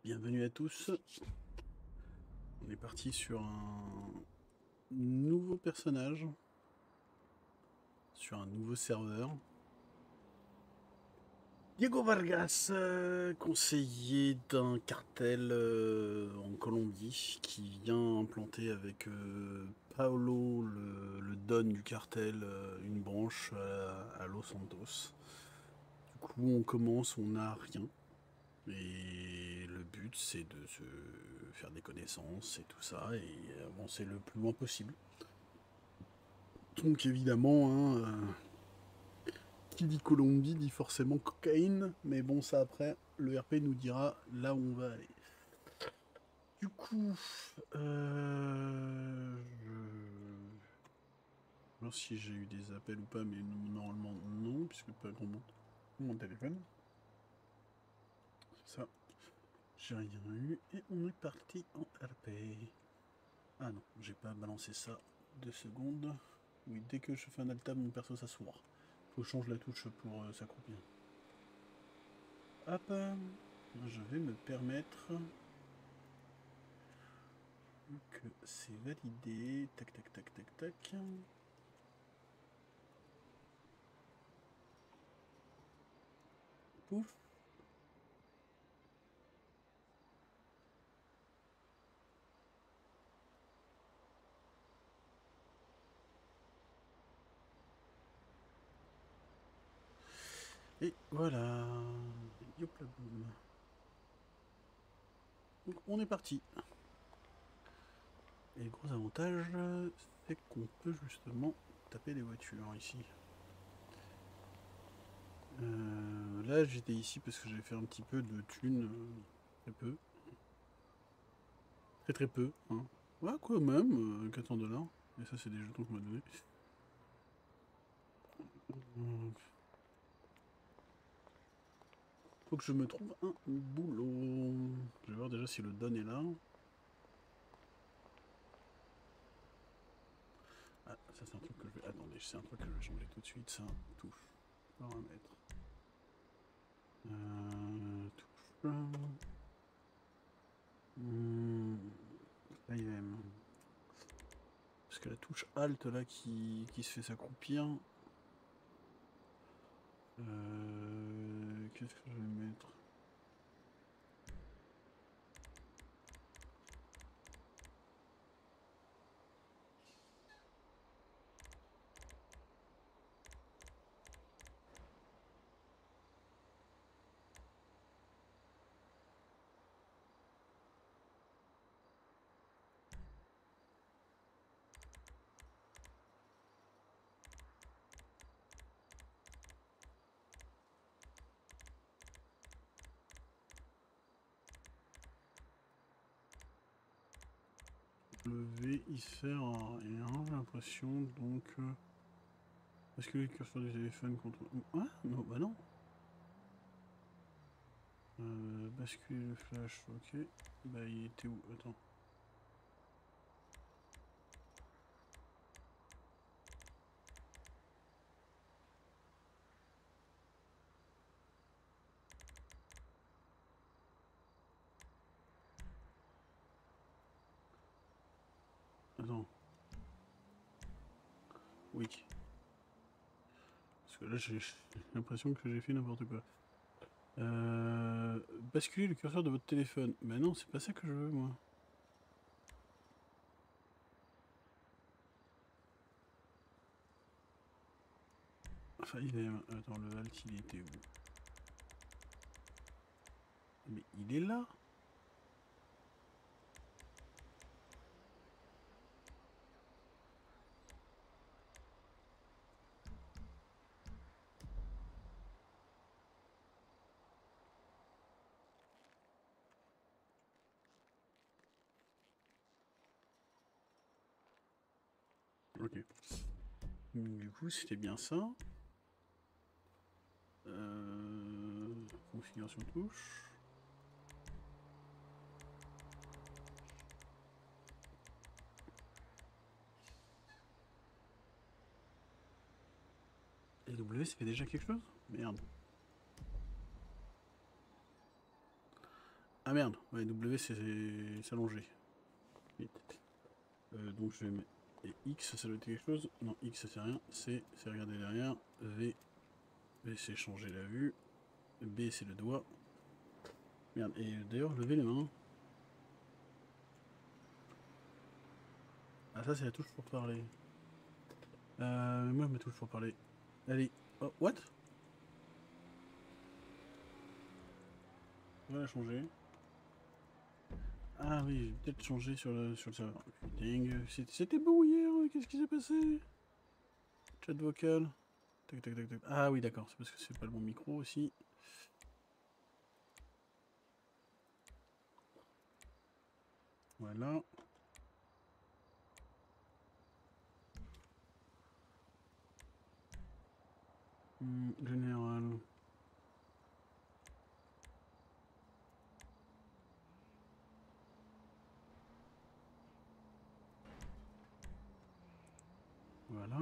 Bienvenue à tous. On est parti sur un nouveau personnage, sur un nouveau serveur. Diego Vargas, conseiller d'un cartel en Colombie, qui vient implanter avec Paolo, le don du cartel, une branche à Los Santos. Du coup, on commence, on n'a rien. Et le but, c'est de se faire des connaissances et tout ça, et avancer le plus loin possible. Donc évidemment, hein, qui dit Colombie dit forcément cocaïne, mais bon, ça après, le RP nous dira là où on va aller. Du coup, je vais voir si j'ai eu des appels ou pas, mais normalement non, puisque pas grand monde mon téléphone. Ça, j'ai rien eu, et on est parti en RP. Ah non, j'ai pas balancé ça. 2 secondes. Oui, dès que je fais un alt-tab, mon perso s'assoit. Faut que je change la touche pour s'accroupir. Hop, je vais me permettre que c'est validé. Tac, tac, tac, tac, tac. Pouf. Et voilà. Yop la boum. Donc on est parti. Et le gros avantage, c'est qu'on peut justement taper des voitures ici. Là j'étais ici parce que j'avais fait un petit peu de thunes. Très peu. Très très peu. Hein. Ouais, quand même. 400 $. Et ça, c'est des jetons qu'on m'a donné. Faut que je me trouve un boulot. Je vais voir déjà si le don est là. Ah, ça c'est un truc que je vais... Attendez, c'est un truc que je vais changer tout de suite, ça. Touche. Paramètres. Touche. IM. Parce que la touche Alt là qui se fait s'accroupir. Qu'est-ce que je vais mettre? Je vais y faire rien, j'ai l'impression, donc... Est-ce que le curseur du téléphone contre... Ah non, bah non. Basculer le flash, ok. Bah il était où? Attends. Attends. Oui. Parce que là j'ai l'impression que j'ai fait n'importe quoi. Basculer le curseur de votre téléphone. Bah non, c'est pas ça que je veux moi. Enfin il est... Attends, le alt il était où? Mais il est là. Ok. Du coup c'était bien ça. Configuration touche. Et W ça fait déjà quelque chose? Merde. Ah merde, ouais, W c'est s'allonger. Donc je vais mettre... Et X ça doit être quelque chose. Non, X c'est rien. C c'est regarder derrière. V c'est changer la vue. B c'est le doigt. Merde, et d'ailleurs lever les mains. Ah ça c'est la touche pour parler. Moi ma touche pour parler. Allez. Oh, what? On va la changer. Ah oui, j'ai peut-être changé sur le serveur. Putain, c'était beau hier, qu'est-ce qui s'est passé? Chat vocal. Tac tac tac tac. Ah oui d'accord, c'est parce que c'est pas le bon micro aussi. Voilà. Général. Voilà.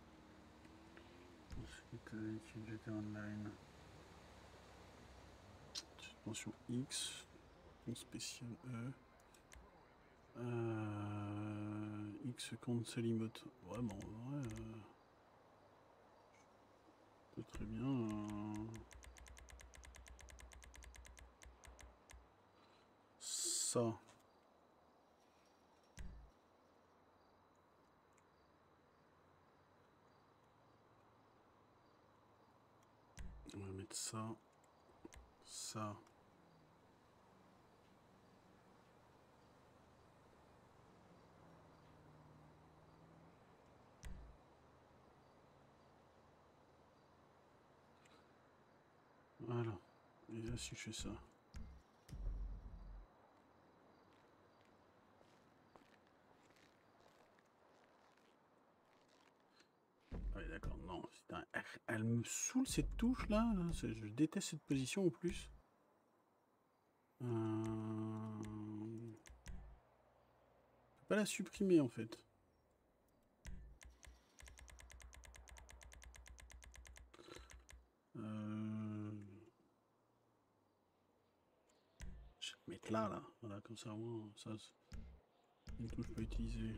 Ensuite, utilisateur online. Suspension X. Spécial E. X compte Salimote. Vraiment, ouais. Très bien. Ça. On va mettre ça. Ça. Voilà. Et là, si je fais ça. Ouais, d'accord, non. Elle me saoule cette touche là. Je déteste cette position en plus. Je peux pas la supprimer en fait. Je vais la mettre là. Voilà, comme ça, moi, ça, une touche pas utilisée.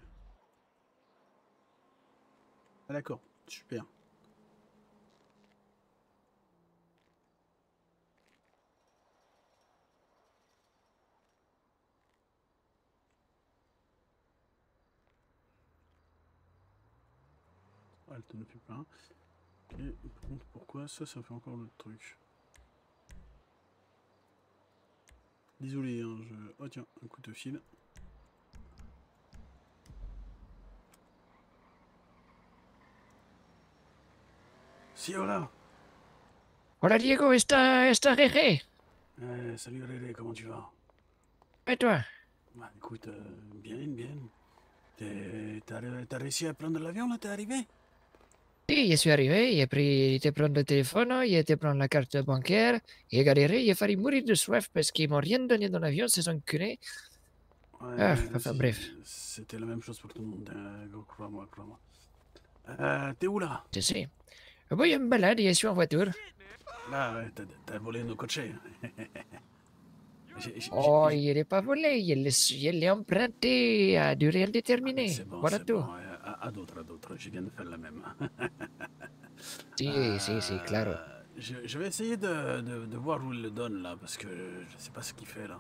Ah d'accord, super. Alt ne fait pas. Et par contre, pourquoi ça fait encore le truc? Désolé, hein, je... Oh tiens, un coup de fil. Si, voilà. Hola Diego, está Réré. Salut Réré, comment tu vas? Et toi? Bah écoute, bien. T'as réussi à prendre l'avion là, t'es arrivé? Sí, je suis arrivé, j'ai été prendre le téléphone, j'ai été prendre la carte bancaire, j'ai galéré, j'ai failli mourir de soif parce qu'ils m'ont rien donné dans l'avion, ces enculés. Ah, enfin bref. C'était la même chose pour tout le monde, crois-moi. T'es où là? Je sais. Bon, je me balade, je suis en voiture. Là, ouais, t'as volé nos cochers. Oh, il n'est pas volé, il est emprunté à durée indéterminée. C'est bon, Voilà tout. à d'autres, je viens de faire la même. Si, claro. Je vais essayer de voir où il le donne là, parce que je sais pas ce qu'il fait là.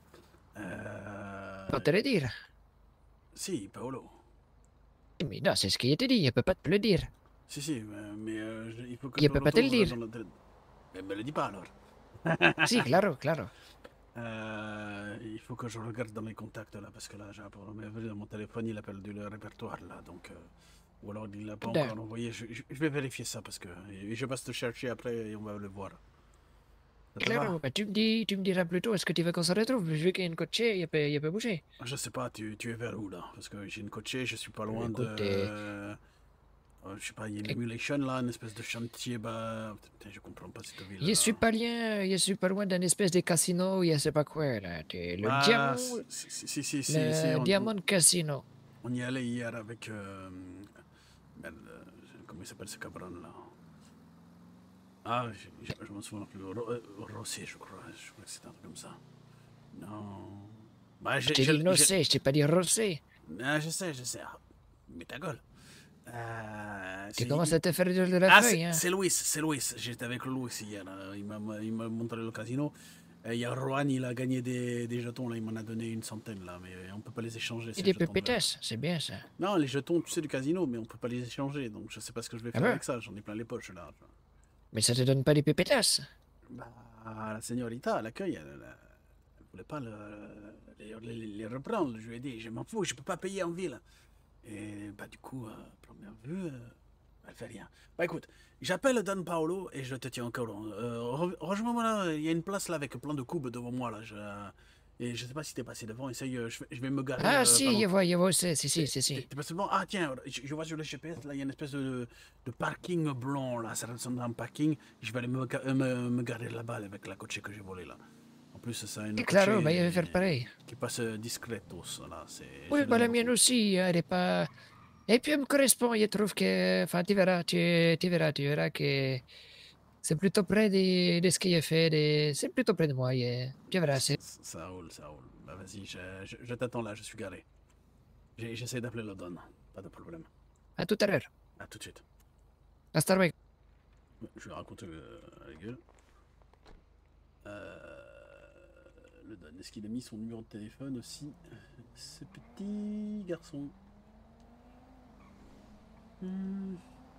Pas te le dire. Si, Paolo. Mais non, c'est ce que je te dis, je peux pas te le dire. Si, mais il faut que Je je le peux pas te le retrouve dire. dans la tête. Mais me le dis pas alors. Si, claro. Il faut que je regarde dans mes contacts là, parce que là, j'ai dans mon téléphone, il appelle du répertoire là, donc... ou alors il l'a pas Putain. encore envoyé. Je vais vérifier ça, parce que je passe te chercher après et on va le voir. Ça te va? Claro, bah tu me diras plutôt, est-ce que tu veux qu'on se retrouve? Vu qu'il y a une coche, il peut bouger. Je sais pas, tu es vers où là? Parce que j'ai une coachée, je suis pas loin de... Écoute, je sais pas, il y a une emulation là, une espèce de chantier, bah... Putain, je comprends pas cette ville là. je suis pas loin d'un espèce de casino, je sais pas quoi, là. Ah, si, Le Diamond Casino. on y allait hier avec... merde, comment il s'appelle ce cabron là? Ah, je m'en souviens plus. Rosé, je crois que c'est un truc comme ça. Non. Bah, Je t'ai dit nocé, je t'ai pas dit rosé. Ah, je sais. Ah, mais ta gueule. Tu commences à te faire de la feuille, hein. C'est Louis. J'étais avec Louis hier. Il m'a montré le casino. Il y a Rohan, il a gagné des jetons, là. Il m'en a donné une centaine, là. Mais on peut pas les échanger, Et ces des jetons. pépettes, c'est bien ça. Non, les jetons, tu sais, du casino, mais on peut pas les échanger. Donc je sais pas ce que je vais Ah faire bon? avec ça. J'en ai plein les poches, là. Mais ça te donne pas des pépettes? Bah, la señorita à l'accueil, elle voulait pas les reprendre. Je lui ai dit, je m'en fous, je peux pas payer en ville. Et bah du coup, première vue, elle fait rien. Bah écoute, j'appelle Don Paolo et je te tiens au courant. Rejoins-moi là, il y a une place là avec plein de coups devant moi là. Et je sais pas si t'es passé devant, essaye, je vais me garer Ah pas si, loin. je vois, si. T'es passé devant? Ah tiens, je vois sur le GPS, là il y a une espèce de parking blanc là, ça ressemble à un parking. Je vais aller me garer là-bas avec la coche que j'ai volée là. En plus, c'est une Et coche claro, bah, je vais faire pareil. qui passe discretos là, Oui, je bah la l'aime mienne beaucoup. aussi, elle est pas... Et puis elle me correspond, je trouve que... Enfin, tu verras que c'est plutôt près de ce qu'il a fait, c'est plutôt près de moi, tu verras, c'est... Ça roule, ça roule. Bah vas-y, je t'attends là, je suis garé. J'essaie d'appeler le Don, pas de problème. À tout à l'heure. À tout de suite. Hasta luego. Je vais raconter la gueule. Le Don, est-ce qu'il a mis son numéro de téléphone aussi? Ce petit garçon. Hmm.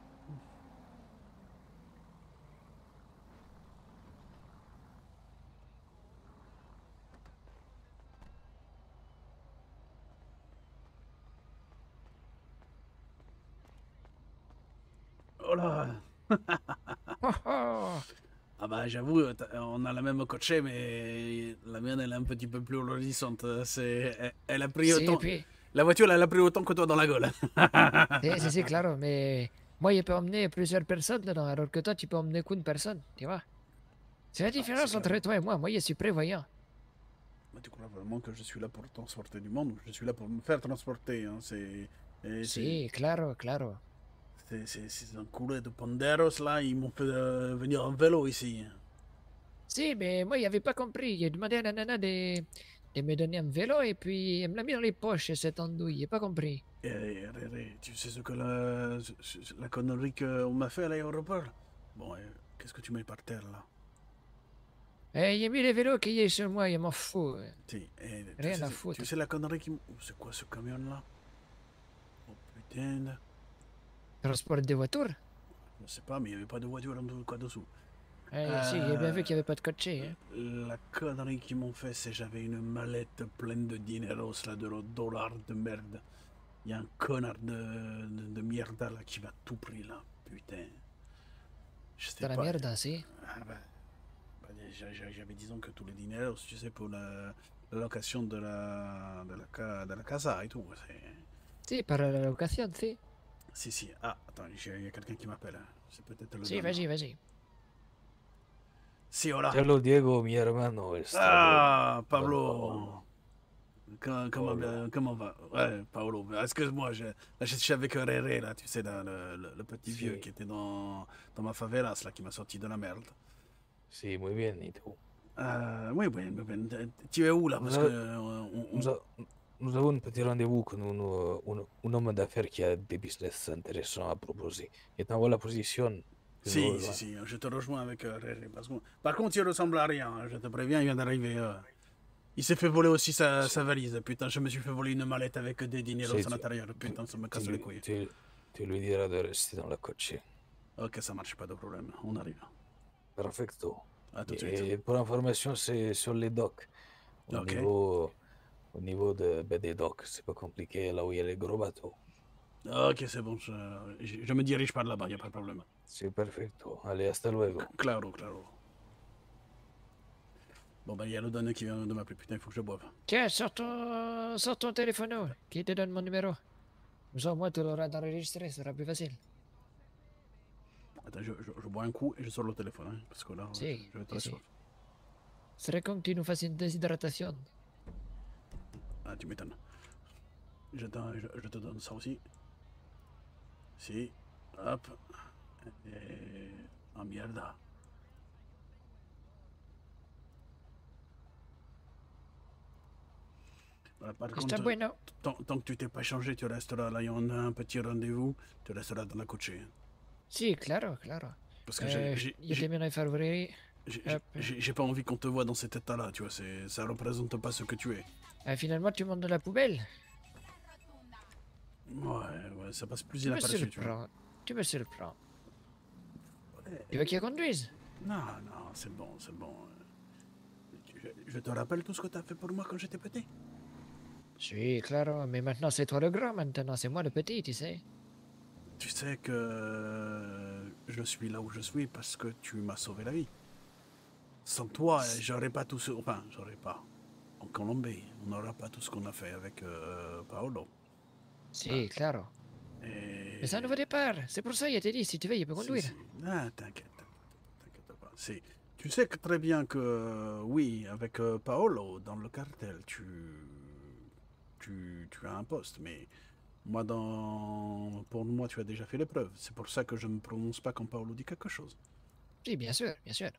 Oh là. Oh, oh. Ah bah j'avoue, on a la même coachée, mais la mienne elle est un petit peu plus olorisante. Elle a pris Si, autant. puis... La voiture elle a pris autant que toi dans la gueule. Si, claro, mais... Moi, je peux emmener plusieurs personnes dedans, alors que toi, tu peux emmener qu'une personne, tu vois. C'est la Ah, c'est différence clair. entre toi et moi. Moi, je suis prévoyant. Mais tu crois vraiment que je suis là pour transporter du monde? Je suis là pour me faire transporter. Hein. Si, claro. C'est un coureur de Panderos là, ils m'ont fait venir en vélo ici. Si, mais moi, il n'avait pas compris. J'ai demandé à la nana de me donner un vélo et puis elle me l'a mis dans les poches, cette andouille. J'ai pas compris. Tu sais ce que la connerie qu'on m'a fait à l'aéroport? Bon, qu'est-ce que tu mets par terre là? J'ai mis les vélos qu'il y a sur moi, je m'en fous. Rien à Tu foutre. sais la connerie qui... C'est quoi ce camion là? Oh putain. Transport des voitures? Je sais pas, mais il n'y avait pas de voiture en tout cas dessous. Si, j'ai bien vu qu'il n'y avait pas de cocher. Hein. La connerie qu'ils m'ont fait, c'est j'avais une mallette pleine de dineros, là, de dollars de merde. Il y a un connard de merde là qui va tout pris là, putain. Je sais C'est la pas. merde, si. Ah j'avais disons que tous les dineros, tu sais, pour la location de la casa et tout. Si, para la location, si. Si. Ah, attends, il y a quelqu'un qui m'appelle. Hein. C'est peut-être le Si, Don. vas-y. Si, hola. Hello Diego, mi hermano, Ah, Don Pablo. Hola. Comment va? Ouais, Paolo. Excuse-moi, là, je suis avec Rere, là, tu sais, là, le petit vieux Sí, qui était dans ma favelas, là, qui m'a sorti de la merde. sí, muy bien, ¿y tú? Oui. Tu es où, là? Nous, Parce que... a- nous, a- nous avons un petit rendez-vous con un homme d'affaires qui a des business intéressants à proposer. Et t'envoie la position que nous rejoindre. Si, je te rejoins avec Rere. Par contre, il ressemble à rien, hein, je te préviens, il vient d'arriver. Il s'est fait voler aussi sa valise. Putain, je me suis fait voler une mallette avec des dineros C'est- à l'intérieur. Putain, ça me casse les couilles. Tu lui diras de rester dans la coche. Ok, ça marche, pas de problème. On arrive. Perfecto. À tout de suite. Et pour information, c'est sur les docks. Ok. Au niveau des docks, c'est pas compliqué, là où il y a les gros bateaux. Ok, c'est bon. Je me dirige par là-bas, il a pas de problème. C'est perfecto. Allez, hasta luego. Claro. Bon, ben, il y a le donné qui vient de m'appeler. Putain, il faut que je boive. Tiens, sors ton téléphone, qui te donne mon numéro. Comme ça, au moins, tu l'auras enregistré, ce sera plus facile. Attends, je bois un coup et je sors le téléphone, hein, parce que là, Si, je vais très si. soif. Ce serait con que tu nous fasses une déshydratation. Ah, tu m'étonnes. Je te donne ça aussi. Si. Hop. Et... Ah, merde. Par Está contre, bueno. tant que tu t'es pas changé, tu resteras là. Il y en a un petit rendez-vous, tu resteras dans la coachée. Sí, claro, claro. Parce que Yo también hay favori. j'ai pas envie qu'on te voit dans cet état-là, tu vois. Ça représente pas ce que tu es. Finalement, tu montes dans la poubelle. Ouais, ça passe plus Tu me inaperçu, tu vois. surprends. Tu me surprends. Ouais. Tu veux qu'il conduise? Non, c'est bon, c'est bon. Je te rappelle tout ce que t'as fait pour moi quand j'étais petit. Si, claro. Mais maintenant, c'est toi le grand. Maintenant, c'est moi le petit, tu sais. Tu sais que je suis là où je suis parce que tu m'as sauvé la vie. Sans toi, j'aurais pas tout ce... Enfin, j'aurais pas. En Colombie, on n'aura pas tout ce qu'on a fait avec Paolo. Si, claro. Et... Mais c'est un nouveau départ. C'est pour ça qu'il t'a dit, si tu veux, il peut conduire. Si. Ah, t'inquiète pas. Tu sais que très bien que, oui, avec Paolo, dans le cartel, tu as un poste, mais moi, pour moi, tu as déjà fait l'épreuve. C'est pour ça que je ne me prononce pas quand Paolo dit quelque chose. Si, bien sûr, bien sûr.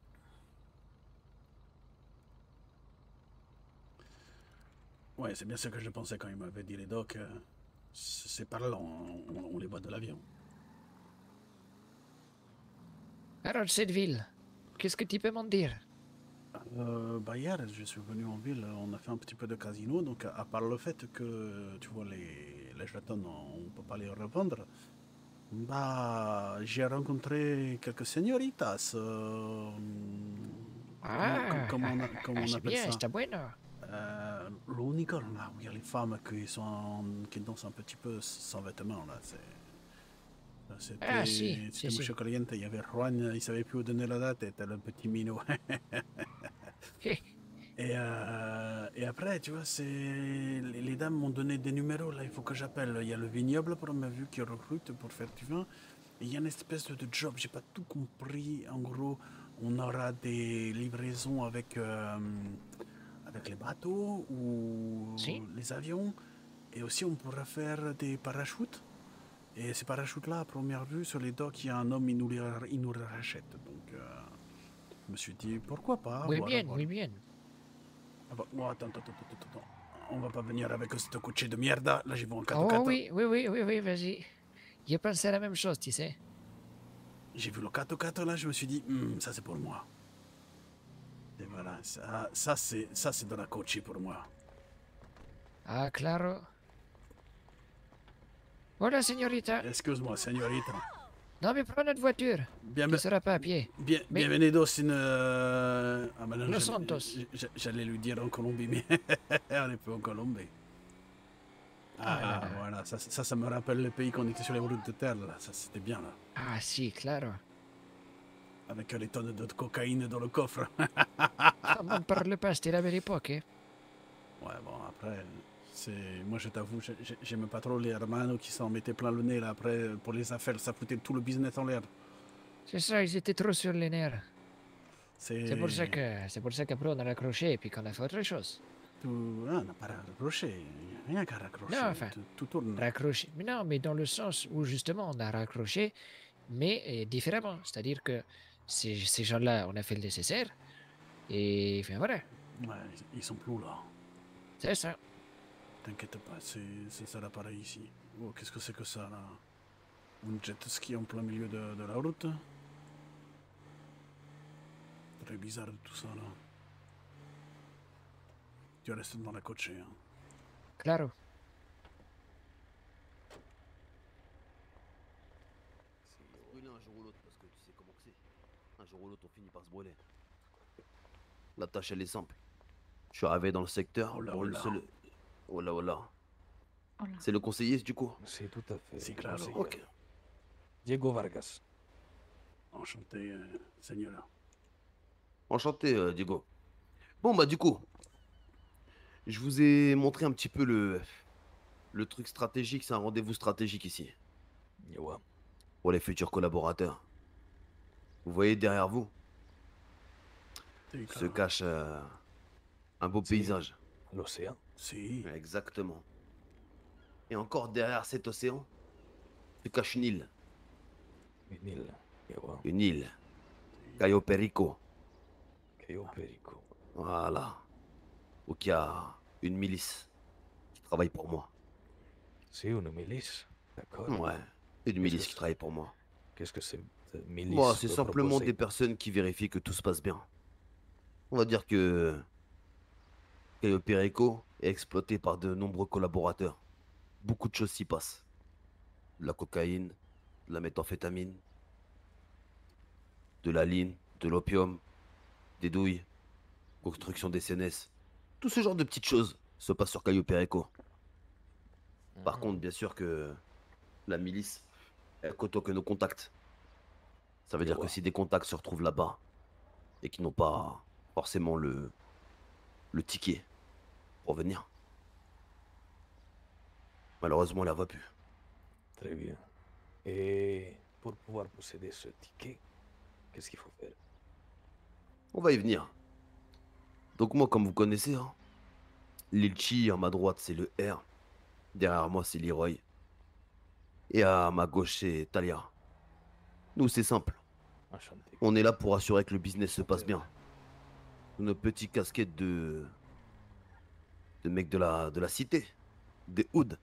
Ouais, c'est bien ce que je pensais quand il m'avait dit les docs. C'est parlant, on les voit de l'avion. Alors, cette ville, qu'est-ce que tu peux m'en dire? Bah hier, je suis venu en ville, on a fait un petit peu de casino, donc à part le fait que, tu vois, les jetons, on peut pas les revendre, bah j'ai rencontré quelques señoritas, comment on c'est appelle bien, ça? está bueno. L'unicorn, là, où il y a les femmes qui dansent un petit peu sans vêtements, là, Si, c'était si. mucho caliente, il y avait Juan, il savait plus où donner la date, était le petit minot. Et après, tu vois, les dames m'ont donné des numéros, là, il faut que j'appelle. Il y a le vignoble, pour ma vue, qui recrute pour faire du vin. Et il y a une espèce de job, j'ai pas tout compris. En gros, on aura des livraisons avec les bateaux ou Si? les avions. Et aussi, on pourra faire des parachutes. Et ces parachutes-là, à première vue, sur les docks, il y a un homme, il nous les rachète. Donc, je me suis dit, pourquoi pas, Muy voilà, bien, voilà. muy bien. Ah bah, oh, attends. On va pas venir avec ce cocher de mierda. Là, j'y vais en 4 Oh 4 oui, vas-y. J'ai pensé à la même chose, tu sais. J'ai vu le 4 4 là, je me suis dit, ça c'est pour moi. Et voilà, ça c'est de la coachée pour moi. Ah, claro. Hola, señorita. Excuse-moi, señorita. Non, mais prends notre voiture. Tu ne seras pas à pied. Bienvenidos in... Ah, ben non, Los Santos. j'allais lui dire en Colombie, mais on n'est plus en Colombie. Voilà, ça me rappelle le pays qu'on était sur les routes de terre, là. Ça, c'était bien, là. Ah, si, claro. Avec les tonnes de cocaïne dans le coffre. M'en parle pas, c'était la belle époque, hein. Ouais, bon, après, moi, je t'avoue, j'aime pas trop les hermanos qui s'en mettaient plein le nez, là. Après, pour les affaires, ça foutait tout le business en l'air. C'est ça, ils étaient trop sur les nerfs. C'est pour ça qu'après on a raccroché et puis qu'on a fait autre chose. on n'a pas raccroché. Rien qu'à raccrocher. Non, enfin, tout tourne. Raccroché. Mais non, mais dans le sens où justement on a raccroché, mais différemment. C'est-à-dire que ces gens-là, on a fait le nécessaire. Et enfin voilà. Ouais, ils sont plus là. C'est ça. T'inquiète pas, c'est ça l'appareil ici. Oh, qu'est-ce que c'est que ça, là? Un jet ski en plein milieu de la route? Très bizarre tout ça, là. Tu restes dans la coachée, hein. Claro. Se brûler un jour ou l'autre, parce que tu sais comment que c'est. Un jour ou l'autre, on finit par se brûler. La tâche, elle est simple. Je suis arrivé dans le secteur. Oh là Pour là. le seul... Oh là. Oh là. C'est le conseiller, du coup. C'est tout à fait. C'est clair. conseiller. Ok. Diego Vargas. Enchanté, Seigneur. Enchanté, Diego. Bon, bah, du coup, je vous ai montré un petit peu le truc stratégique. C'est un rendez-vous stratégique ici. Ouais. Pour les futurs collaborateurs. Vous voyez derrière vous se cache un beau paysage. L'océan. Si. Exactement. Et encore derrière cet océan se cache une île. Une île. Ouais. Une île. Cayo Perico. Cayo Perico. Voilà. Où il y a une milice. travaille pour moi. C'est une milice, d'accord. Ouais, une milice qui travaille pour moi. Qu'est-ce que c'est milice? Moi, c'est simplement des personnes qui vérifient que tout se passe bien. On va dire que Caio Perico est exploité par de nombreux collaborateurs. Beaucoup de choses s'y passent. De la cocaïne, de la méthamphétamine, de la ligne, de l'opium, des douilles, construction des CNS. Tout ce genre de petites choses se passe sur Caio Perico. Par contre, bien sûr que la milice, elle côtoie que nos contacts. Ça veut dire que si des contacts se retrouvent là-bas et qui n'ont pas forcément le ticket pour venir, malheureusement, on la voit plus. Très bien. Et pour pouvoir posséder ce ticket, qu'est-ce qu'il faut faire? On va y venir. Donc moi, comme vous connaissez, hein, Lilchi, à ma droite, c'est le R. Derrière moi, c'est Leroy. Et à ma gauche, c'est Talia. Nous, c'est simple. Enchanté. On est là pour assurer que le business se passe bien. Nos petites casquettes de mecs de la cité, des hoods.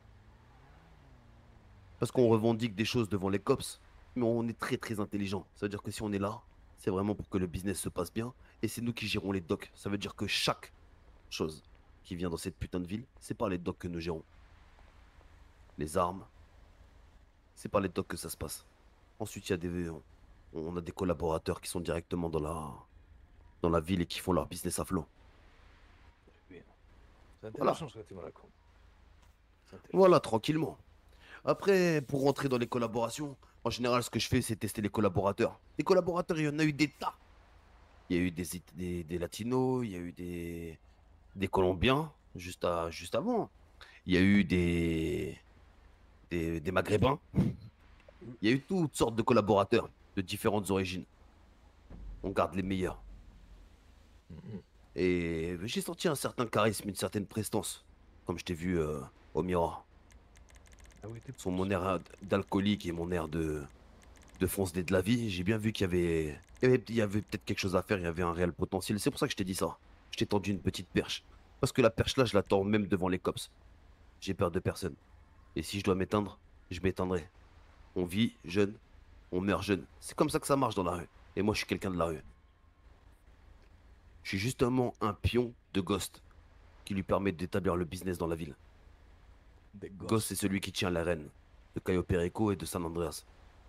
Parce qu'on revendique des choses devant les cops, mais on est très très intelligent. Ça veut dire que si on est là, c'est vraiment pour que le business se passe bien, et c'est nous qui gérons les docks. Ça veut dire que chaque chose qui vient dans cette putain de ville, c'est par les docks que nous gérons. Les armes, c'est par les docks que ça se passe. Ensuite, on a des collaborateurs qui sont directement dans la ville et qui font leur business à flot. Très bien. C'est intéressant ce que tu me racontes. Voilà, tranquillement. Après, pour rentrer dans les collaborations, en général, ce que je fais, c'est tester les collaborateurs. Les collaborateurs, il y en a eu des tas. Il y a eu des Latinos, il y a eu des Colombiens, juste avant. Il y a eu des Maghrébins. Il y a eu toutes sortes de collaborateurs de différentes origines. On garde les meilleurs. Et j'ai senti un certain charisme, une certaine prestance, comme je t'ai vu au miroir. Ah oui, Sur mon air d'alcoolique et mon air de fonce-dé de la vie, j'ai bien vu qu'il y avait peut-être quelque chose à faire, il y avait un réel potentiel. C'est pour ça que je t'ai dit ça. Je t'ai tendu une petite perche. Parce que la perche là, je l'attends même devant les cops. J'ai peur de personne. Et si je dois m'éteindre, je m'éteindrai. On vit jeune, on meurt jeune. C'est comme ça que ça marche dans la rue. Et moi, je suis quelqu'un de la rue. Je suis justement un pion de Ghost qui lui permet d'établir le business dans la ville. Ghost, c'est celui qui tient la reine de Cayo Perico et de San Andreas.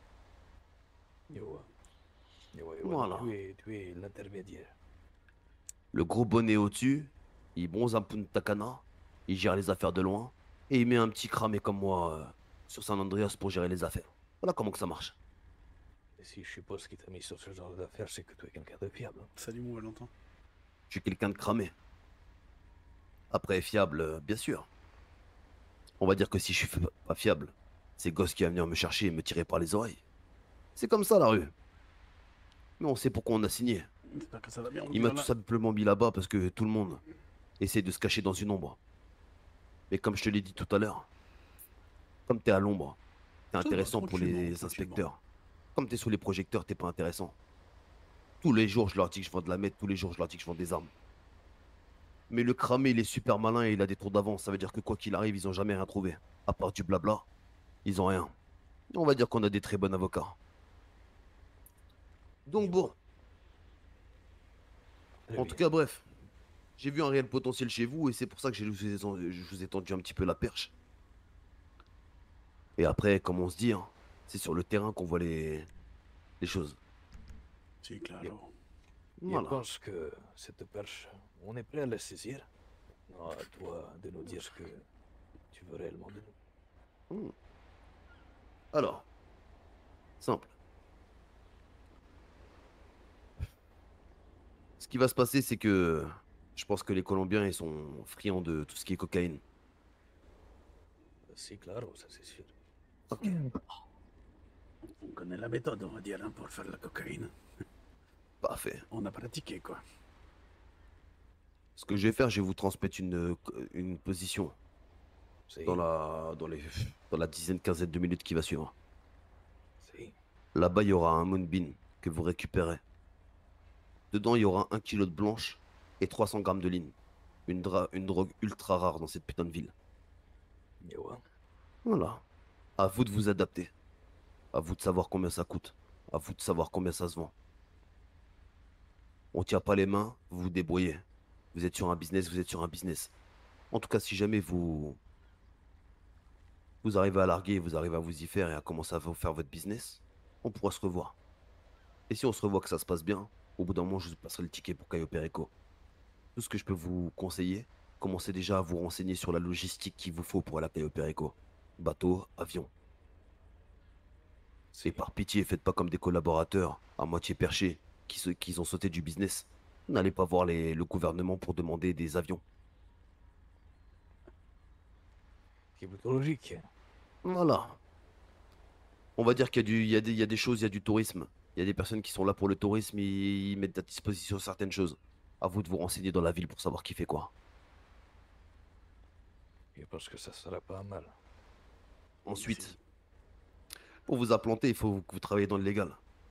Voilà. Tu es l'intermédiaire. Le gros bonnet au-dessus, il bronze un Punta Cana, il gère les affaires de loin, et il met un petit cramé comme moi sur San Andreas pour gérer les affaires. Voilà comment que ça marche. Et si je suppose qu'il t'a mis sur ce genre d'affaires, c'est que tu es quelqu'un de fiable. Salut mon Valentin. Je suis quelqu'un de cramé. Après, fiable, bien sûr. On va dire que si je suis pas fiable, c'est Gosse qui va venir me chercher et me tirer par les oreilles. C'est comme ça la rue. Mais on sait pourquoi on a signé. J'espère que ça va bien. Il m'a tout simplement mis là-bas parce que tout le monde essaie de se cacher dans une ombre. Mais comme je te l'ai dit tout à l'heure, comme t'es à l'ombre, t'es intéressant pour les inspecteurs. Comme t'es sous les projecteurs, t'es pas intéressant. Tous les jours, je leur dis que je vends de la meth, tous les jours, je leur dis que je vends des armes. Mais le cramé, il est super malin et il a des tours d'avance. Ça veut dire que quoi qu'il arrive, ils ont jamais rien trouvé. À part du blabla, ils ont rien. On va dire qu'on a des très bons avocats. Donc bon. En tout cas, bref. J'ai vu un réel potentiel chez vous et c'est pour ça que je vous ai tendu un petit peu la perche. Et après, comme on se dit, hein, c'est sur le terrain qu'on voit les choses. C'est claro. Voilà. Je pense que cette perche, on est prêt à la saisir. Non, à toi de nous dire ce que tu veux réellement de nous. Alors, simple. Ce qui va se passer, c'est que je pense que les Colombiens, ils sont friands de tout ce qui est cocaïne. C'est claro, ça c'est sûr. Ok. On connaît la méthode, on va dire, hein, pour faire la cocaïne. Parfait. On a pratiqué, quoi. Ce que je vais faire, je vais vous transmettre une position dans la dizaine, quinzaine de minutes qui va suivre. Là-bas, il y aura un moonbeam que vous récupérez. Dedans, il y aura 1 kilo de blanche et 300 grammes de ligne. Une drogue ultra rare dans cette putain de ville. Et ouais. Voilà. À vous de vous adapter. À vous de savoir combien ça coûte. À vous de savoir combien ça se vend. On tient pas les mains, vous vous débrouillez. Vous êtes sur un business, vous êtes sur un business. En tout cas, si jamais vous arrivez à larguer, vous arrivez à vous y faire et à commencer à faire votre business, on pourra se revoir. Et si on se revoit que ça se passe bien, au bout d'un moment, je vous passerai le ticket pour Cayo Perico. Tout ce que je peux vous conseiller, commencez déjà à vous renseigner sur la logistique qu'il vous faut pour aller à Cayo Perico. Bateau, avion. Et Si. par pitié, faites pas comme des collaborateurs à moitié perchés qui ont sauté du business. N'allez pas voir le gouvernement pour demander des avions. C'est plutôt logique. Voilà. On va dire qu'il y a des choses, il y a du tourisme. Il y a des personnes qui sont là pour le tourisme, ils mettent à disposition certaines choses. À vous de vous renseigner dans la ville pour savoir qui fait quoi. Je pense que ça sera pas mal. Ensuite, pour vous implanter, il faut que vous travaillez dans le légal.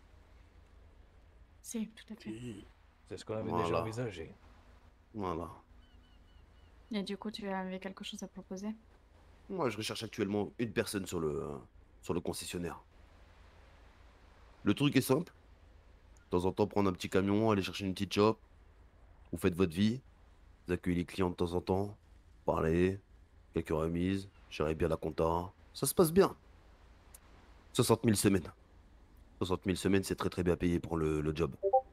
Si, tout à fait. C'est ce qu'on avait Voilà. déjà envisagé. Voilà. Et du coup, tu avais quelque chose à proposer? Moi, je recherche actuellement une personne sur le concessionnaire. Le truc est simple. De temps en temps, prendre un petit camion, aller chercher une petite shop. Vous faites votre vie. Vous accueillez les clients de temps en temps. Parlez. Quelques remises. Gérez bien la compta. Ça se passe bien. 60 000 semaines. 60 000 semaines, c'est très très bien payé pour le job.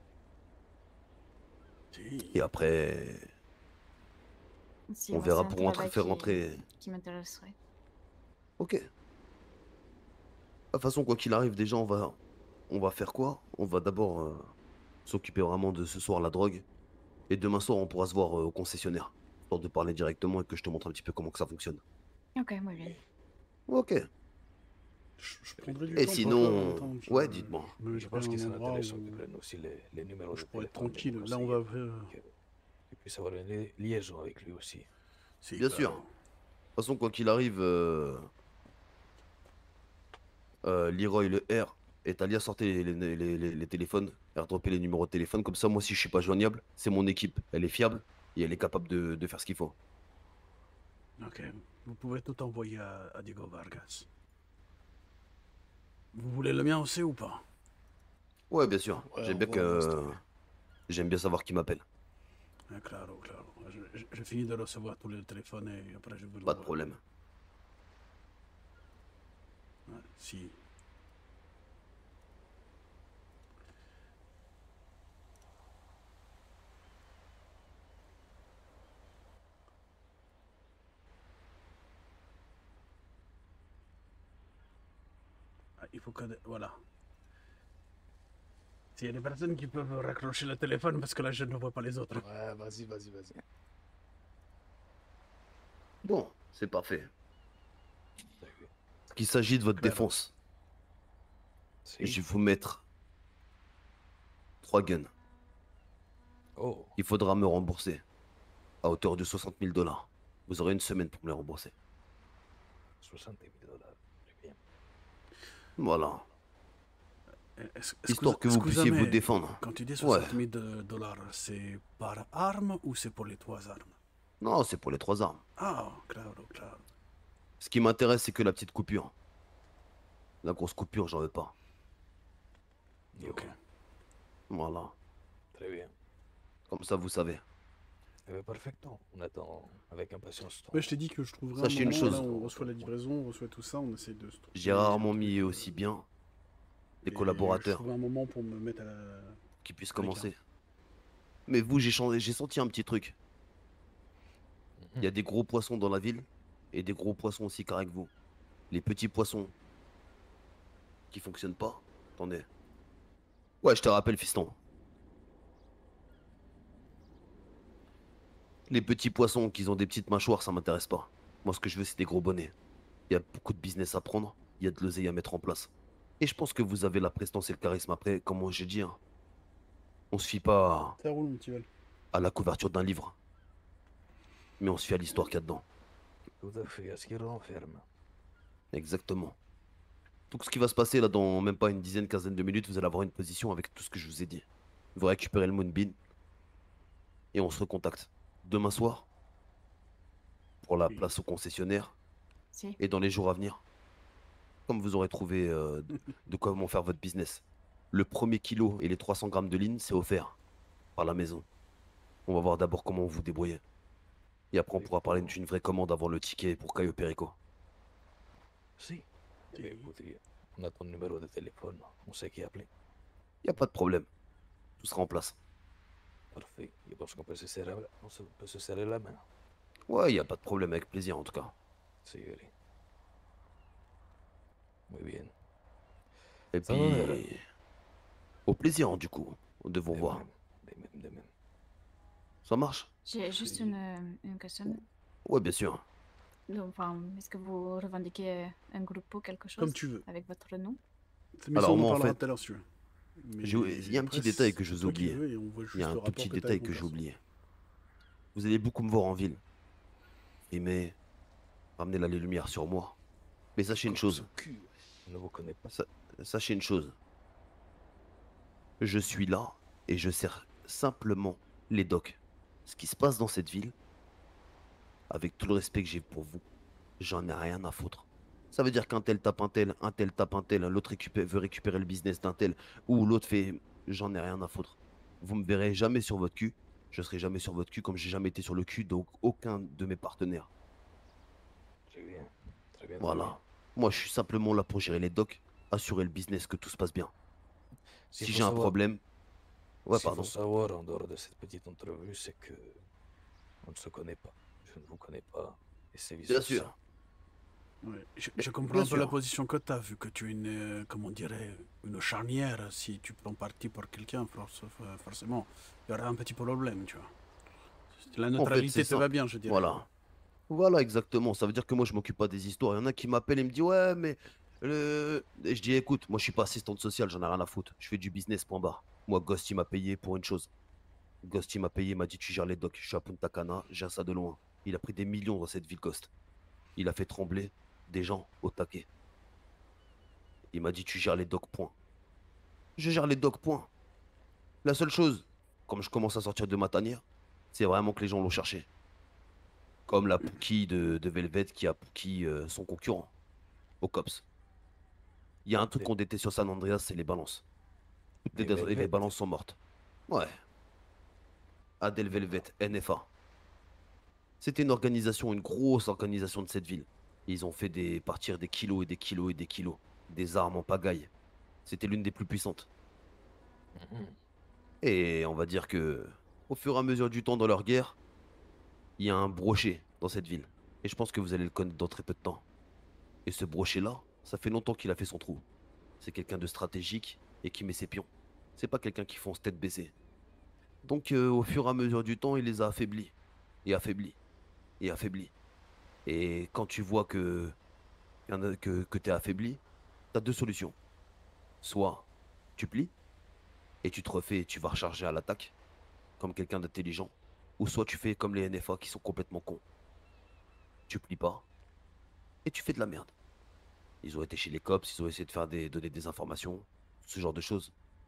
Et après, Si, on moi, verra c'est un pour travail faire rentrer. qui m'intéresserait. Ok. De toute façon, quoi qu'il arrive, déjà, on va faire quoi? On va d'abord s'occuper vraiment de ce soir la drogue. Et demain soir, on pourra se voir au concessionnaire. Histoire de parler directement et que je te montre un petit peu comment que ça fonctionne. Ok, muy bien. Ok. Je prendrai du Et temps sinon, pour ouais, dites-moi. Je me Je mettrai pense à qu'il un serait endroit intéressant où, qu'ils prennent aussi les numéros où je de pourrais être téléphone de tranquille. nos Là, on conseillers, va faire... qu'ils puissent avoir une liaison avec lui aussi. Si, Bien sûr. De toute façon, quoi qu'il arrive, Leroy, le R, et Talia, sortez les téléphones, airdropez les numéros de téléphone. Comme ça, moi, si je suis pas joignable, c'est mon équipe. Elle est fiable et elle est capable de faire ce qu'il faut. Ok. Vous pouvez tout envoyer à Diego Vargas. Vous voulez le mien aussi ou pas? Ouais, bien sûr. Ouais, J'aime on bien voit un instant. j'aime bien savoir qui m'appelle. Claro, claro. Je finis de recevoir tous les téléphones et après je vous Pas de l'envoie. problème. Ouais, si. Ah, il faut que... Voilà. S'il y a des personnes qui peuvent raccrocher le téléphone parce que là je ne vois pas les autres. Ouais, vas-y, vas-y, vas-y. Bon, c'est parfait. Qu'il s'agit de votre Claro. défense, Si. je vais vous mettre 3 guns. Oh, Il faudra me rembourser à hauteur de 60 000 $. Vous aurez une semaine pour me les rembourser. 60 000 $. Très bien. Voilà. Est-ce Histoire que vous puissiez vous excusez-moi, défendre. quand tu dis Ouais. 60 000 $, c'est par arme ou c'est pour les 3 armes? Non, c'est pour les 3 armes. Ah, claro, claro. Ce qui m'intéresse, c'est que la petite coupure. La grosse coupure, j'en veux pas. Et Ok. ouais, Voilà. très bien. Comme ça, vous savez. Eh bien, perfecto. On attend avec impatience ton... Ouais, je t'ai dit que je trouverais Sachez un une moment, chose. là on reçoit la livraison, on reçoit tout ça, on essaie de se trouver J'ai rarement mis aussi bien des Je collaborateurs trouverai un moment pour me mettre à la... qui puissent Avec commencer. Mais vous, j'ai senti un petit truc. Il y a des gros poissons dans la ville et des gros poissons aussi carrés que vous. Les petits poissons qui fonctionnent pas. Attendez. Ouais, je te rappelle, fiston. Les petits poissons qui ont des petites mâchoires, ça m'intéresse pas. Moi, ce que je veux, c'est des gros bonnets. Il y a beaucoup de business à prendre, il y a de l'oseille à mettre en place. Et je pense que vous avez la prestance et le charisme. Après, comme moi j'ai dit, hein, on se fie pas Ça roule, mon petit Val. à la couverture d'un livre. Mais on se fie à l'histoire qu'il y a dedans. Tout à fait, à ce qu'il renferme. Exactement. Donc ce qui va se passer là dans même pas une dizaine, quinzaine de minutes, vous allez avoir une position avec tout ce que je vous ai dit. Vous récupérez le Moonbeam et on se recontacte demain soir pour la place au concessionnaire Si. Et dans les jours à venir, comme vous aurez trouvé de comment faire votre business, le premier kilo et les 300 grammes de ligne, c'est offert par la maison. On va voir d'abord comment vous débrouillez. Et après, on pourra parler d'une vraie commande avant le ticket pour Caio Perico. Si. Écoutez, on a ton numéro de téléphone, on sait qui appeler. Il n'y a pas de problème. Tout sera en place. Parfait. Je pense qu'on peut se serrer la main. Ouais, il n'y a pas de problème, avec plaisir en tout cas. Si, allez. Muy bien. Et puis, au plaisir hein, du coup, de vous voir. De même. Ça marche? J'ai juste une question. Ouais, bien sûr. Enfin, est-ce que vous revendiquez un groupe ou quelque chose Comme tu veux. avec votre nom? Mais Alors, ça, on en moi, en parlera fait, tout à l'heure, si tu veux. Mais il y a un petit après, détail que c'est je vous ai toi qui oublié. veux et on voit Il y a juste un le tout rapport petit que t'as détail avec mon que j'ai perso. oublié. Vous allez beaucoup me voir en ville. Mais ramenez la lumière sur moi. Mais sachez une chose. Je ne vous connais pas. Sachez une chose. Je suis là et je sers simplement les docs. Ce qui se passe dans cette ville, avec tout le respect que j'ai pour vous, j'en ai rien à foutre. Ça veut dire qu'un tel tape un tel tape un tel, l'autre veut récupérer le business d'un tel, ou l'autre fait... J'en ai rien à foutre. Vous me verrez jamais sur votre cul. Je serai jamais sur votre cul comme j'ai jamais été sur le cul d'aucun de mes partenaires. Très bien. Très bien. Voilà. Moi, je suis simplement là pour gérer les docs, assurer le business, que tout se passe bien. Si j'ai un problème... Ouais, pardon. Ce qu'il faut savoir en dehors de cette petite entrevue, c'est que on ne se connaît pas. Je ne vous connais pas. Et c'est Bien sûr. Ouais. Je comprends un peu la position que tu as, vu que tu es une, comment on dirait, une charnière. Si tu prends parti pour quelqu'un, forcément, il y aura un petit problème, tu vois. La neutralité en fait, te va bien, je dirais. Voilà. Voilà, exactement. Ça veut dire que moi, je m'occupe pas des histoires. Il y en a qui m'appellent et me disent, ouais, mais... Et je dis, écoute, moi, je suis pas assistante sociale, j'en ai rien à foutre. Je fais du business, point barre. Moi, Ghost, il m'a payé pour une chose. Ghost, il m'a payé, il m'a dit, tu gères les docs. Je suis à Punta Cana, j'ai ça de loin. Il a pris des millions dans cette ville, Ghost. Il a fait trembler des gens au taquet. Il m'a dit, tu gères les docs, point. Je gère les docs, point. La seule chose, comme je commence à sortir de ma tanière, c'est vraiment que les gens l'ont cherché. Comme la Pookie de Velvet qui a Pookie son concurrent au COPS. Il y a un truc qu'on déteste sur San Andreas, c'est les balances. Toutes les balances sont mortes. Ouais. Adel Velvet, NFA. C'était une organisation, une grosse organisation de cette ville. Ils ont fait partir des kilos et des kilos et des kilos. Des armes en pagaille. C'était l'une des plus puissantes. Et on va dire que, au fur et à mesure du temps dans leur guerre, il y a un brochet dans cette ville. Et je pense que vous allez le connaître dans très peu de temps. Et ce brochet-là, ça fait longtemps qu'il a fait son trou. C'est quelqu'un de stratégique et qui met ses pions. C'est pas quelqu'un qui fonce tête baissée. Donc au fur et à mesure du temps, il les a affaiblis. Et affaiblis. Et affaiblis. Et quand tu vois que t'es affaibli, t'as deux solutions. Soit tu plies et tu te refais et tu vas recharger à l'attaque, comme quelqu'un d'intelligent. Ou soit tu fais comme les NFA qui sont complètement cons. Tu plies pas et tu fais de la merde. Ils ont été chez les cops, ils ont essayé de donner des informations, ce genre de choses.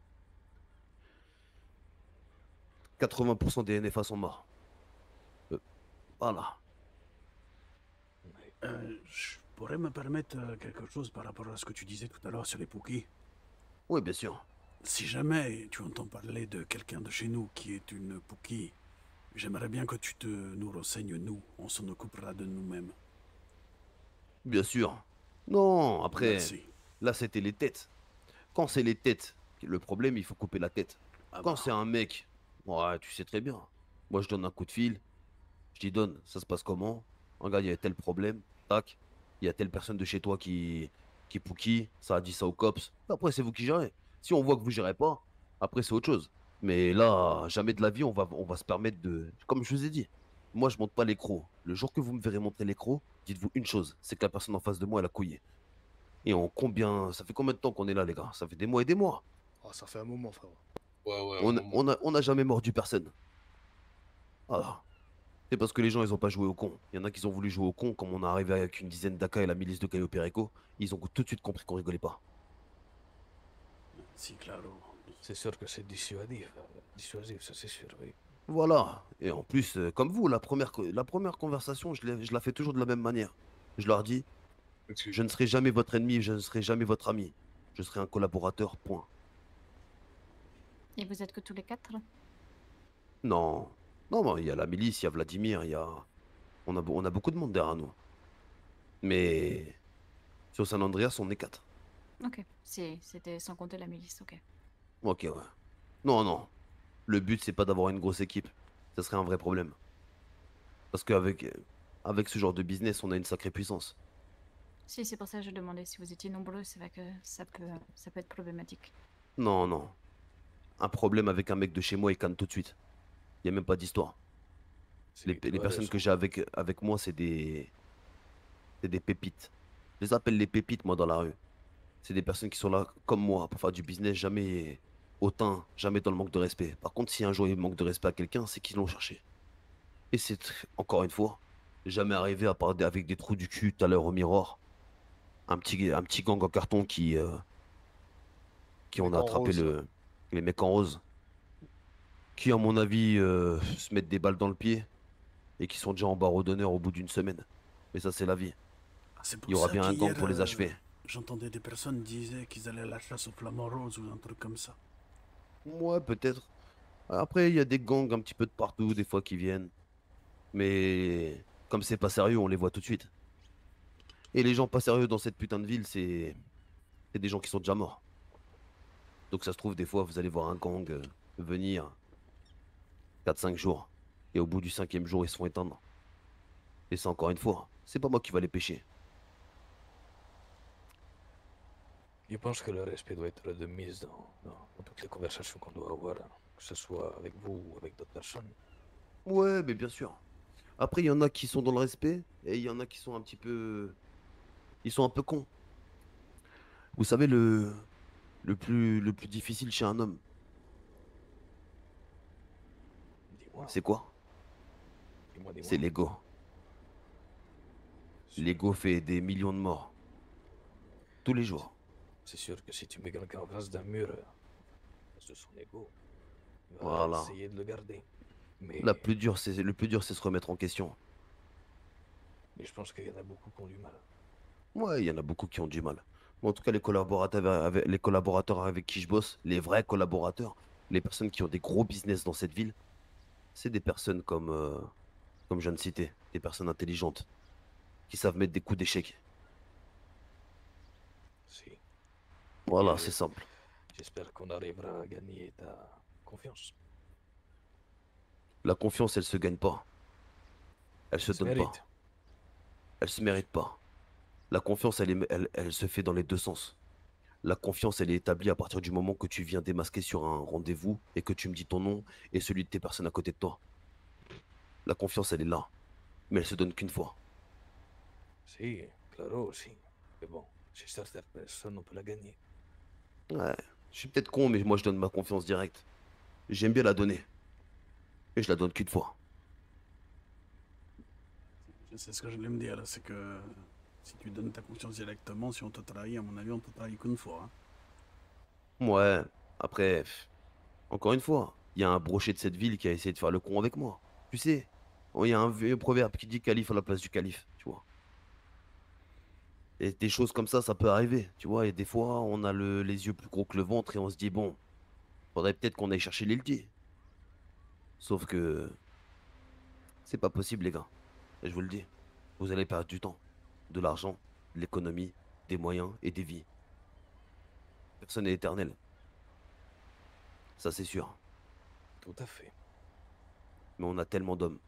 80% des NFA sont morts. Voilà. Je pourrais me permettre quelque chose par rapport à ce que tu disais tout à l'heure sur les Pookies. Oui, bien sûr. Si jamais tu entends parler de quelqu'un de chez nous qui est une Pookie, j'aimerais bien que tu nous renseignes, nous. On s'en occupera de nous-mêmes. Bien sûr. Non, après, Merci. là c'était les têtes. Quand c'est les têtes, le problème, il faut couper la tête. Quand c'est un mec, ouais, tu sais très bien. Moi, je donne un coup de fil, je dis donne, ça se passe comment? Regarde, il y a tel problème, tac. Il y a telle personne de chez toi qui Pookie, ça a dit ça au cops. Après, c'est vous qui gérez. Si on voit que vous gérez pas, après, c'est autre chose. Mais là, jamais de la vie, on va se permettre de... Comme je vous ai dit, moi, je monte pas l'écro. Le jour que vous me verrez montrer l'écro, dites-vous une chose, c'est que la personne en face de moi, elle a couillé. Et ça fait combien de temps qu'on est là, les gars? Ça fait des mois et des mois. Oh, ça fait un moment, frère. Ouais, On a jamais mordu personne. Voilà. C'est parce que les gens, ils ont pas joué au con. Il y en a qui ont voulu jouer au con, comme on est arrivé avec une dizaine d'AK et la milice de Caio Perico. Ils ont tout de suite compris qu'on rigolait pas. Si, claro. C'est sûr que c'est dissuasif. Dissuasif, ça c'est sûr, oui. Voilà. Et en plus, comme vous, la première conversation, je la fais toujours de la même manière. Je leur dis, Je ne serai jamais votre ennemi, je ne serai jamais votre ami. Je serai un collaborateur, point. Et vous êtes que tous les 4? Non. Non, il y a la milice, il y a Vladimir, il y a... On a beaucoup de monde derrière nous. Mais sur San Andreas, on est 4. Ok, c'était sans compter la milice, ok. Ok, ouais. Non, non. Le but, c'est pas d'avoir une grosse équipe. Ça serait un vrai problème. Parce avec ce genre de business, on a une sacrée puissance. Si, c'est pour ça que je demandais si vous étiez nombreux, c'est vrai que ça peut être problématique. Non, non. Un problème avec un mec de chez moi, il canne tout de suite. Il n'y a même pas d'histoire. Les personnes que j'ai avec moi, c'est des pépites. Je les appelle les pépites, moi, dans la rue. C'est des personnes qui sont là, comme moi, pour faire du business, jamais hautain, jamais dans le manque de respect. Par contre, si un jour il manque de respect à quelqu'un, c'est qu'ils l'ont cherché. Et c'est, encore une fois, jamais arrivé à parler avec des trous du cul tout à l'heure au miroir. Un petit gang en carton qui on a attrapé les mecs en rose. Qui, à mon avis, se mettent des balles dans le pied et qui sont déjà en barreau d'honneur au bout d'une semaine. Mais ça, c'est la vie. Ah, c'est Il y pour aura ça bien un gang qu'hier, pour les achever. j'entendais des personnes disaient qu'ils allaient à la chasse aux flamants roses ou un truc comme ça. Ouais, peut-être. Après, il y a des gangs un petit peu de partout, des fois, qui viennent. Mais comme c'est pas sérieux, on les voit tout de suite. Et les gens pas sérieux dans cette putain de ville, c'est des gens qui sont déjà morts. Donc ça se trouve, des fois, vous allez voir un gang venir 4-5 jours. Et au bout du 5e jour, ils se font éteindre. Et ça, encore une fois, c'est pas moi qui va les pêcher. Je pense que le respect doit être de mise dans toutes les conversations qu'on doit avoir, hein, que ce soit avec vous ou avec d'autres personnes. Ouais, mais bien sûr. Après, il y en a qui sont dans le respect, et il y en a qui sont un petit peu... Ils sont un peu cons. Vous savez, le plus difficile chez un homme, Dis-moi, c'est quoi? dis-moi, C'est dis-moi. l'ego. L'ego fait des millions de morts. Tous les jours. C'est sûr que si tu mets quelqu'un en face d'un mur, face de son ego, il va Voilà. essayer de le garder. Le Mais plus dur, c'est se remettre en question. je pense qu'il y en a beaucoup qui ont du mal. Ouais, il y en a beaucoup qui ont du mal. Mais en tout cas, les collaborateurs avec qui je bosse, les vrais collaborateurs, les personnes qui ont des gros business dans cette ville, c'est des personnes comme je viens de citer, des personnes intelligentes, qui savent mettre des coups d'échec. Si. Voilà, c'est Et simple. j'espère qu'on arrivera à gagner ta confiance. La confiance, elle se gagne pas. Elle se Ça se donne mérite. pas. Elle se mérite pas. La confiance, elle se fait dans les deux sens. La confiance, elle est établie à partir du moment que tu viens démasquer sur un rendez-vous et que tu me dis ton nom et celui de tes personnes à côté de toi. La confiance, elle est là. Mais elle se donne qu'une fois. Si, claro, si. Mais bon, chez certaines personnes, on peut la gagner. Ouais, je suis peut-être con, mais moi je donne ma confiance directe. J'aime bien la donner. Et je la donne qu'une fois. C'est ce que je voulais me dire, là, c'est que si tu donnes ta confiance directement, si on te trahit, à mon avis, on te trahit qu'une fois. Hein. Ouais, après, encore une fois, il y a un brochet de cette ville qui a essayé de faire le con avec moi. Tu sais, il y a un vieux proverbe qui dit calife à la place du calife, tu vois. Et des choses comme ça peut arriver, tu vois. Et des fois, on a les yeux plus gros que le ventre et on se dit, bon, faudrait peut-être qu'on aille chercher l'Eltier. Sauf que c'est pas possible, les gars. Et je vous le dis, vous allez perdre du temps, de l'argent, de l'économie, des moyens et des vies. Personne n'est éternel. Ça, c'est sûr. Tout à fait. Mais on a tellement d'hommes.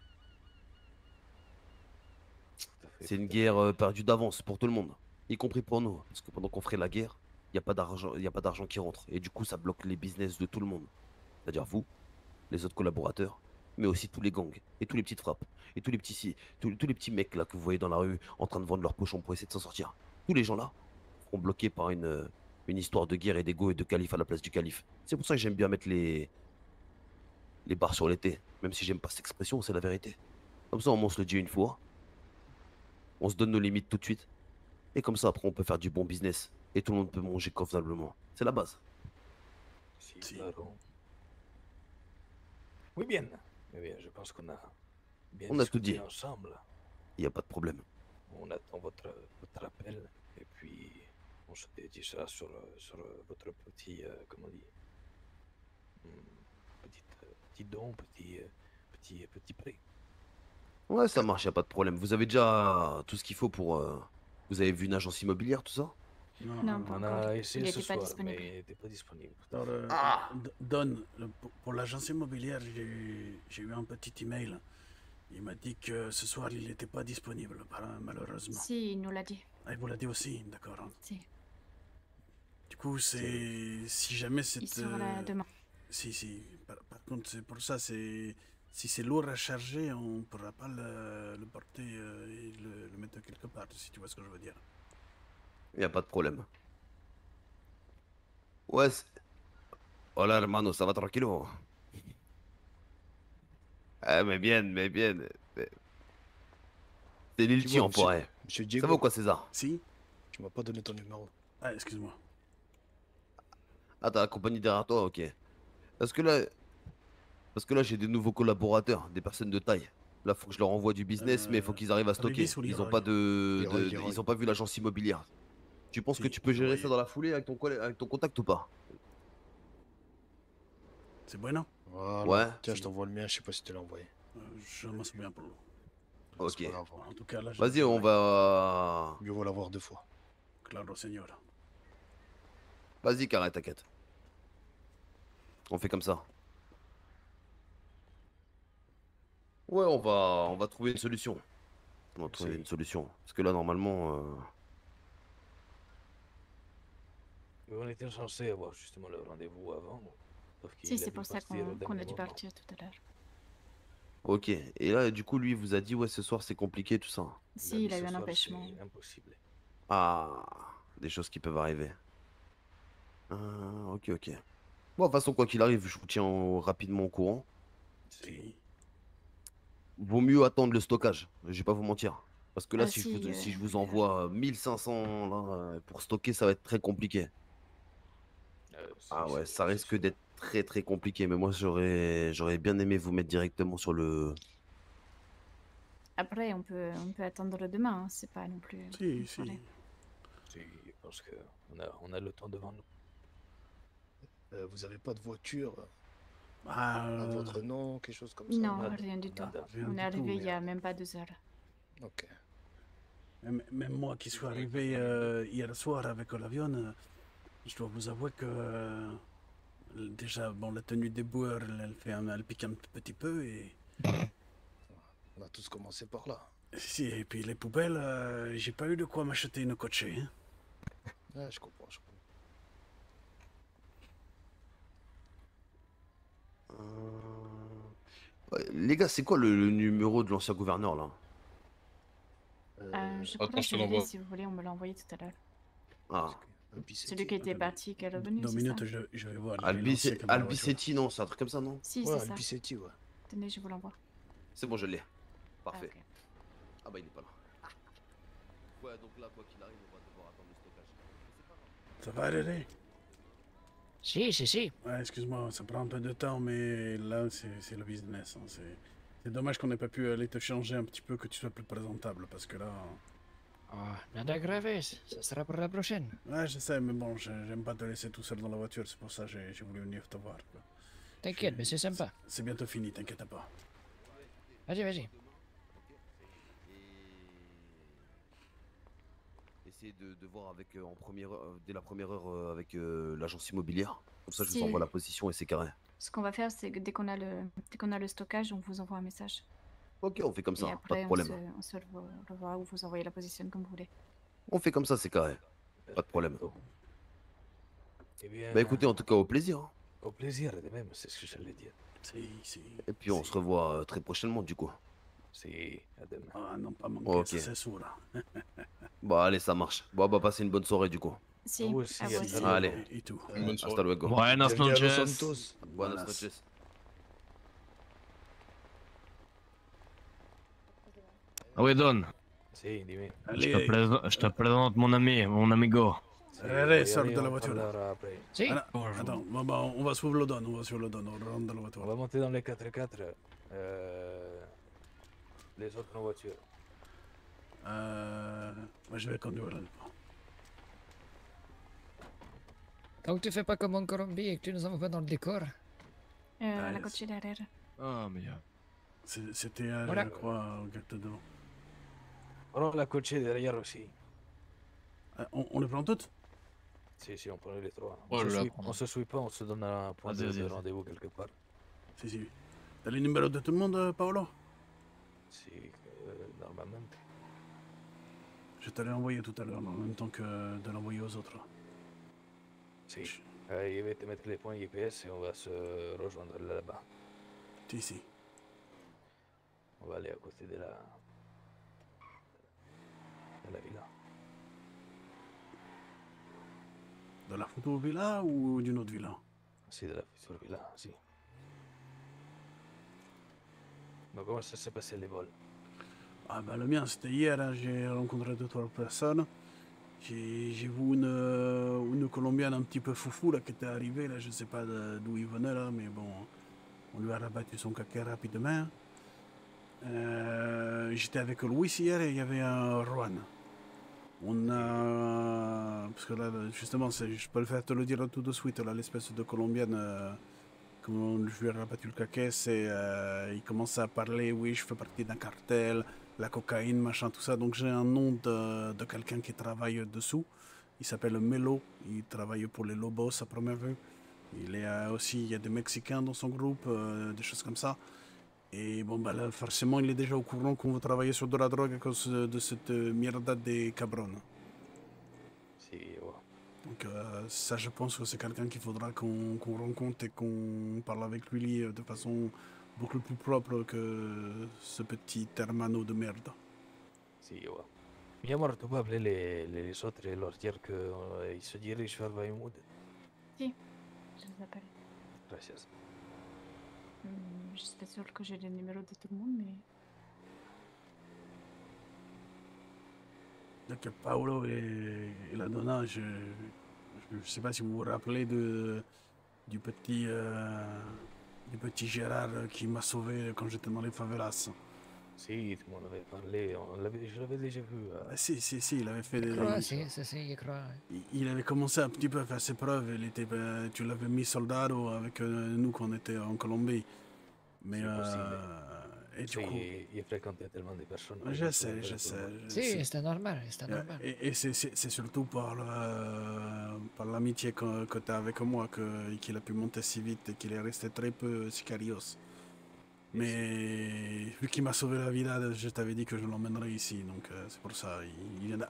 Tout à fait, C'est une tout à guerre fait. perdue d'avance pour tout le monde, y compris pour nous. Parce que pendant qu'on ferait la guerre, il n'y a pas d'argent, il a pas d'argent qui rentre. Et du coup, ça bloque les business de tout le monde. C'est-à-dire vous, les autres collaborateurs, mais aussi tous les gangs, et tous les petites frappes, et tous les petits mecs là que vous voyez dans la rue en train de vendre leurs pochons pour essayer de s'en sortir. Tous les gens là seront bloqués par une histoire de guerre et d'ego et de calife à la place du calife. C'est pour ça que j'aime bien mettre les barres sur les T. Même si j'aime pas cette expression, c'est la vérité. Comme ça, on se le dit une fois, on se donne nos limites tout de suite. Et comme ça, après, on peut faire du bon business. Et tout le monde peut manger convenablement. C'est la base. Si, Si. claro. Oui, bien. Mais bien, je pense qu'on a bien On a tout discuté dit. ensemble. Il n'y a pas de problème. on attend votre appel et puis on se dédiera sur votre petit, comment on dit, petit don, petit prêt. Ouais, ça marche, y a pas de problème. Vous avez déjà tout ce qu'il faut pour... Vous avez vu une agence immobilière, tout ça? Non, pas On encore. a essayé Il ce était pas soir, disponible. mais il n'était pas disponible. Alors, Ah! Don, pour l'agence immobilière, j'ai eu un petit email. Il m'a dit que ce soir, il n'était pas disponible, malheureusement. Si, il nous l'a dit. Ah, il vous l'a dit aussi, d'accord. Si. Du coup, c'est... Si jamais c'est... Il sera là demain. Si. Par contre, c'est pour ça, c'est... Si c'est lourd à charger, on ne pourra pas le porter et le mettre quelque part, si tu vois ce que je veux dire. Y a pas de problème. Ouais, hola, hermano, ça va tranquilo? Ah, mais bien, mais bien. C'est l'ulti, Dis-moi, enfoiré. Monsieur Ça Diego, va ou quoi, César? Si? tu m'as pas donné ton numéro. Ah, excuse-moi. Ah, t'as la compagnie derrière toi, ok. Parce que là, j'ai des nouveaux collaborateurs, des personnes de taille. Là, faut que je leur envoie du business, mais il faut qu'ils arrivent à stocker. Régis ou Ils ont Leroy? pas Leroy, Leroy. ils ont pas vu l'agence immobilière. Tu penses que Si, tu peux gérer Leroy. ça dans la foulée avec ton contact ou pas? C'est bueno? Voilà. Ouais. Tiens, je t'envoie le mien, je sais pas si tu l'as envoyé. Je m'en souviens pas. Ok. C'est pas grave. En tout cas, là, Vas-y, on va... Mieux vaut l'avoir 2 fois. Claro, señora. Vas-y, carré, t'inquiète. On fait comme ça. Ouais, on va trouver une solution. On va trouver une solution. Parce que là, normalement... On était censé avoir justement le rendez-vous avant. Sauf qu'il Si, a c'est dû pour ça partir au qu'on dernier a dû moment. partir tout à l'heure. Ok. Et là, du coup, lui, il vous a dit, ouais, ce soir, c'est compliqué, tout ça. Si, il a dit eu ce un soir, empêchement. c'est impossible. Ah, des choses qui peuvent arriver. Ok. Bon, de toute façon, quoi qu'il arrive, je vous tiens rapidement au courant. Si. Vaut mieux attendre le stockage, je vais pas vous mentir. Parce que là, si je vous mais, envoie 1500 là, pour stocker, ça va être très compliqué. Ah ouais, ça risque d'être très compliqué. Mais moi, j'aurais bien aimé vous mettre directement sur le... Après, on peut attendre le demain, hein. C'est pas non plus... Si. Je pense qu'on a le temps devant nous. Vous avez pas de voiture Ah, à votre nom, quelque chose comme ça? Non, Nada, rien du tout. nada. Rien On du est arrivé tout, il y a même pas 2 heures. Ok. Même moi qui suis arrivé hier soir avec l'avion, je dois vous avouer que déjà, bon, la tenue des boueurs, elle pique un petit peu et... On a tous commencé par là. Si, et puis les poubelles, j'ai pas eu de quoi m'acheter une coachée. Hein. Ouais, je comprends. Ouais, les gars, c'est quoi le numéro de l'ancien gouverneur là? Je crois que je l'ai, si vous voulez, on me l'a envoyé tout à l'heure. Ah, Celui qui était parti, qui est revenu, Deux c'est minutes, ça? je vais voir. je vais lancer comme Albicetti, non, c'est un truc comme ça, non? Si, Ouais, c'est ça. Albicetti, ouais. Tenez, je vous l'envoie. C'est bon, je l'ai. Parfait. Ah, ok. Ah bah il est pas là. Ouais, donc là, quoi qu'il arrive, on va devoir attendre le stockage. Ça va aller? Si. Ouais, excuse-moi, ça prend un peu de temps, mais là, c'est le business. Hein. C'est dommage qu'on n'ait pas pu aller te changer un petit peu, que tu sois plus présentable, parce que là... Oh, nada grave, ça sera pour la prochaine. Ouais, je sais, mais bon, j'aime pas te laisser tout seul dans la voiture, c'est pour ça que j'ai voulu venir te voir. Quoi. T'inquiète, mais c'est sympa. C'est bientôt fini, t'inquiète pas. Vas-y. Essayez de voir avec, dès la première heure avec l'agence immobilière. Comme ça, je vous Si. envoie la position et c'est carré. Ce qu'on va faire, c'est que dès qu'on a le stockage, on vous envoie un message. Ok, on fait comme ça, Et pas après, de problème. on se revoit ou vous envoyez la position comme vous voulez. On fait comme ça, c'est carré. Pas de problème. Eh bien, Bah écoutez, en tout cas, au plaisir. Hein. au plaisir de même, c'est ce que j'allais dire. Si. Et puis on se revoit très prochainement, du coup. Si, à demain. Ah non, pas manquer, Ok. ça c'est sûr. Là. Bah allez, ça marche. Bon, bah passez une bonne soirée, du coup. Si, Vous aussi, à vous aussi. Allez. Et tout. Hasta luego. Buenas Bienvenue à Los noches. Santos. Buenas noches. Ah oui, Don, Si, dis-moi. Allez, je te présente mon ami, mon amigo. allez, sors de la voiture. Après. Si. Ah, non, attends, on va suivre le don, on rentre dans la On voiture. va monter dans les 4x4. Les autres en voiture. Moi, je vais conduire là-dedans. Donc tu fais pas comme en Colombie et que tu nous envoies dans le décor. La coche derrière. Ah, merde. C'était, Voilà. je crois, au carte devant. Prends la coche derrière aussi. On les prend toutes? Si, on prend les trois. Oh là là, On se suit pas, on se donne un point Vas-y, de vas-y. rendez-vous quelque part. Si. T'as les numéros de tout le monde, Paolo? Si, normalement. Je te l'ai envoyé tout à l'heure, en même temps que de l'envoyer aux autres. Si. Je vais te mettre les points GPS et on va se rejoindre là-bas. Si. On va aller à côté de la villa. De la photo villa ou d'une autre villa? Si, de la future villa, si. Donc comment ça s'est passé les vols? Ah bah le mien c'était hier, hein, j'ai rencontré 2-3 personnes. J'ai vu une Colombienne un petit peu foufou là qui était arrivée, là, je sais pas d'où il venait là, mais bon, on lui a rabattu son caca rapidement. J'étais avec Louis hier et il y avait un Juan. On a... Parce que là, justement, je peux le faire te le dire tout de suite, là, l'espèce de Colombienne, comme je lui ai rabattu le caquet, il commence à parler, oui, je fais partie d'un cartel, la cocaïne, machin, tout ça. Donc j'ai un nom de quelqu'un qui travaille dessous. Il s'appelle Melo, il travaille pour les Lobos à première vue. Il y a des Mexicains dans son groupe, des choses comme ça. Et bon, bah là, forcément, il est déjà au courant qu'on veut travailler sur de la drogue à cause de cette mierda des cabrones. Si, ouais. Donc ça, je pense que c'est quelqu'un qu'il faudra qu'on rencontre et qu'on parle avec lui de façon beaucoup plus propre que ce petit hermano de merde. Si, ouais. Mi amor, tu peux appeler les autres et leur dire qu'ils se dirigent vers Weymouth. Si, je les appelle. Gracias. Je suis pas sûre que j'ai les numéros de tout le monde, mais... Donc Paolo et la Donna, je sais pas si vous vous rappelez du petit Gérard qui m'a sauvé quand j'étais dans les favelas. Si, tu m'en avais parlé, je l'avais déjà vu. Si, il avait fait Je crois, je crois. Il avait commencé un petit peu à faire ses preuves. Tu l'avais mis soldado avec nous quand on était en Colombie. Mais et du coup, il fréquentait tellement de personnes. je sais. Si, c'était normal, Et c'est surtout par l'amitié que tu as avec moi qu'il a pu monter si vite et qu'il est resté très peu sicarios. Mais vu qu'il m'a sauvé la vie là, je t'avais dit que je l'emmènerais ici, donc c'est pour ça. Il vient de...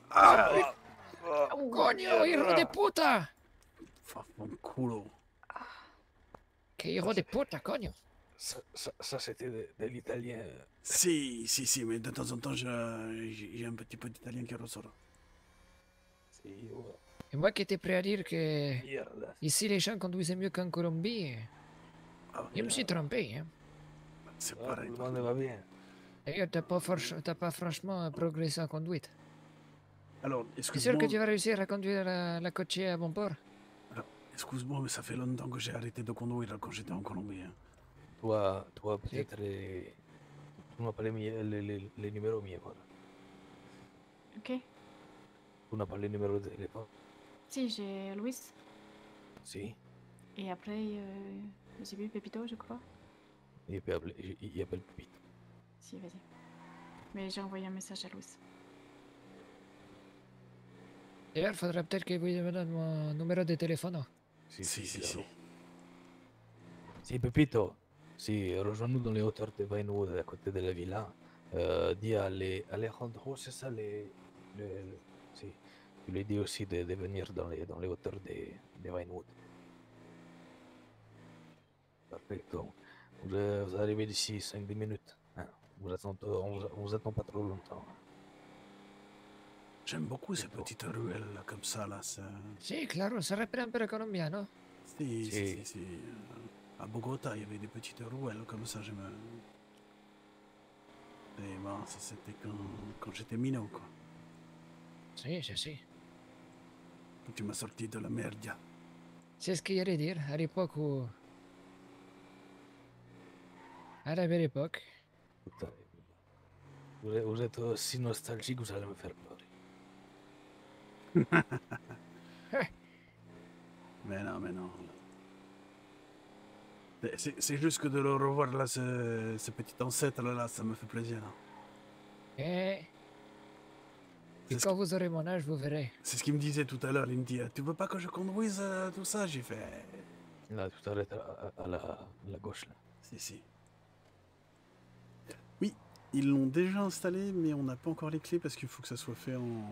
Coño, hijo de puta! Fanculo. Que hijo de puta, coño! Ça c'était de l'italien. Si, mais de temps en temps, j'ai un petit peu d'italien qui ressort. Si, ouais. Et moi qui étais prêt à dire que Mierda. ici les gens conduisaient mieux qu'en Colombie, je me suis trompé. Hein. C'est Ah, pareil. tout le monde va bien. D'ailleurs, t'as pas franchement progressé en conduite. Alors, C'est sûr excuse-moi. que tu vas réussir à conduire la coche à bon port? Alors, excuse-moi, mais ça fait longtemps que j'ai arrêté de conduire quand j'étais en Colombie. Hein. Toi peut-être tu n'as pas les numéros mieux. Voilà. Ok. Tu n'as pas les numéros de téléphone. Si, j'ai Louis. Si. Et après, j'ai vu Pépito, je crois. Il appelle Pépito. Si, vas-y. Mais j'ai envoyé un message à Louis. D'ailleurs, faudrait peut-être que vous me donne mon numéro de téléphone. Si. Si, Pépito. Si, rejoins-nous dans les hauteurs de Vinewood, à côté de la villa. Dis à Alejandro, c'est ça si. Tu lui dis aussi de venir dans les hauteurs de Vinewood. Perfecto. Vous arrivez d'ici 5-10 minutes. Hein. On vous attend pas trop longtemps. J'aime beaucoup ces petites ruelles là, comme ça. Là, Si, claro, ça rappelle un peu le Colombien, non? Si. À Bogota, il y avait des petites ruelles comme ça. Et bon, ça c'était quand j'étais minot, quoi. Si, je sais. Quand tu m'as sorti de la merde. C'est ce qu'il y allait dire, à l'époque où... À la belle époque. Putain. Vous êtes aussi nostalgique, vous allez me faire pleurer. Mais non, mais non. C'est juste que de le revoir là, ce petit ancêtre là, ça me fait plaisir. Et quand vous aurez mon âge, vous verrez. C'est ce qu'il me disait tout à l'heure. Il me dit, tu veux pas que je conduise tout ça? J'ai fait. Là, tout à l'heure, à la gauche, là. Si. Oui, ils l'ont déjà installé, mais on n'a pas encore les clés parce qu'il faut que ça soit fait en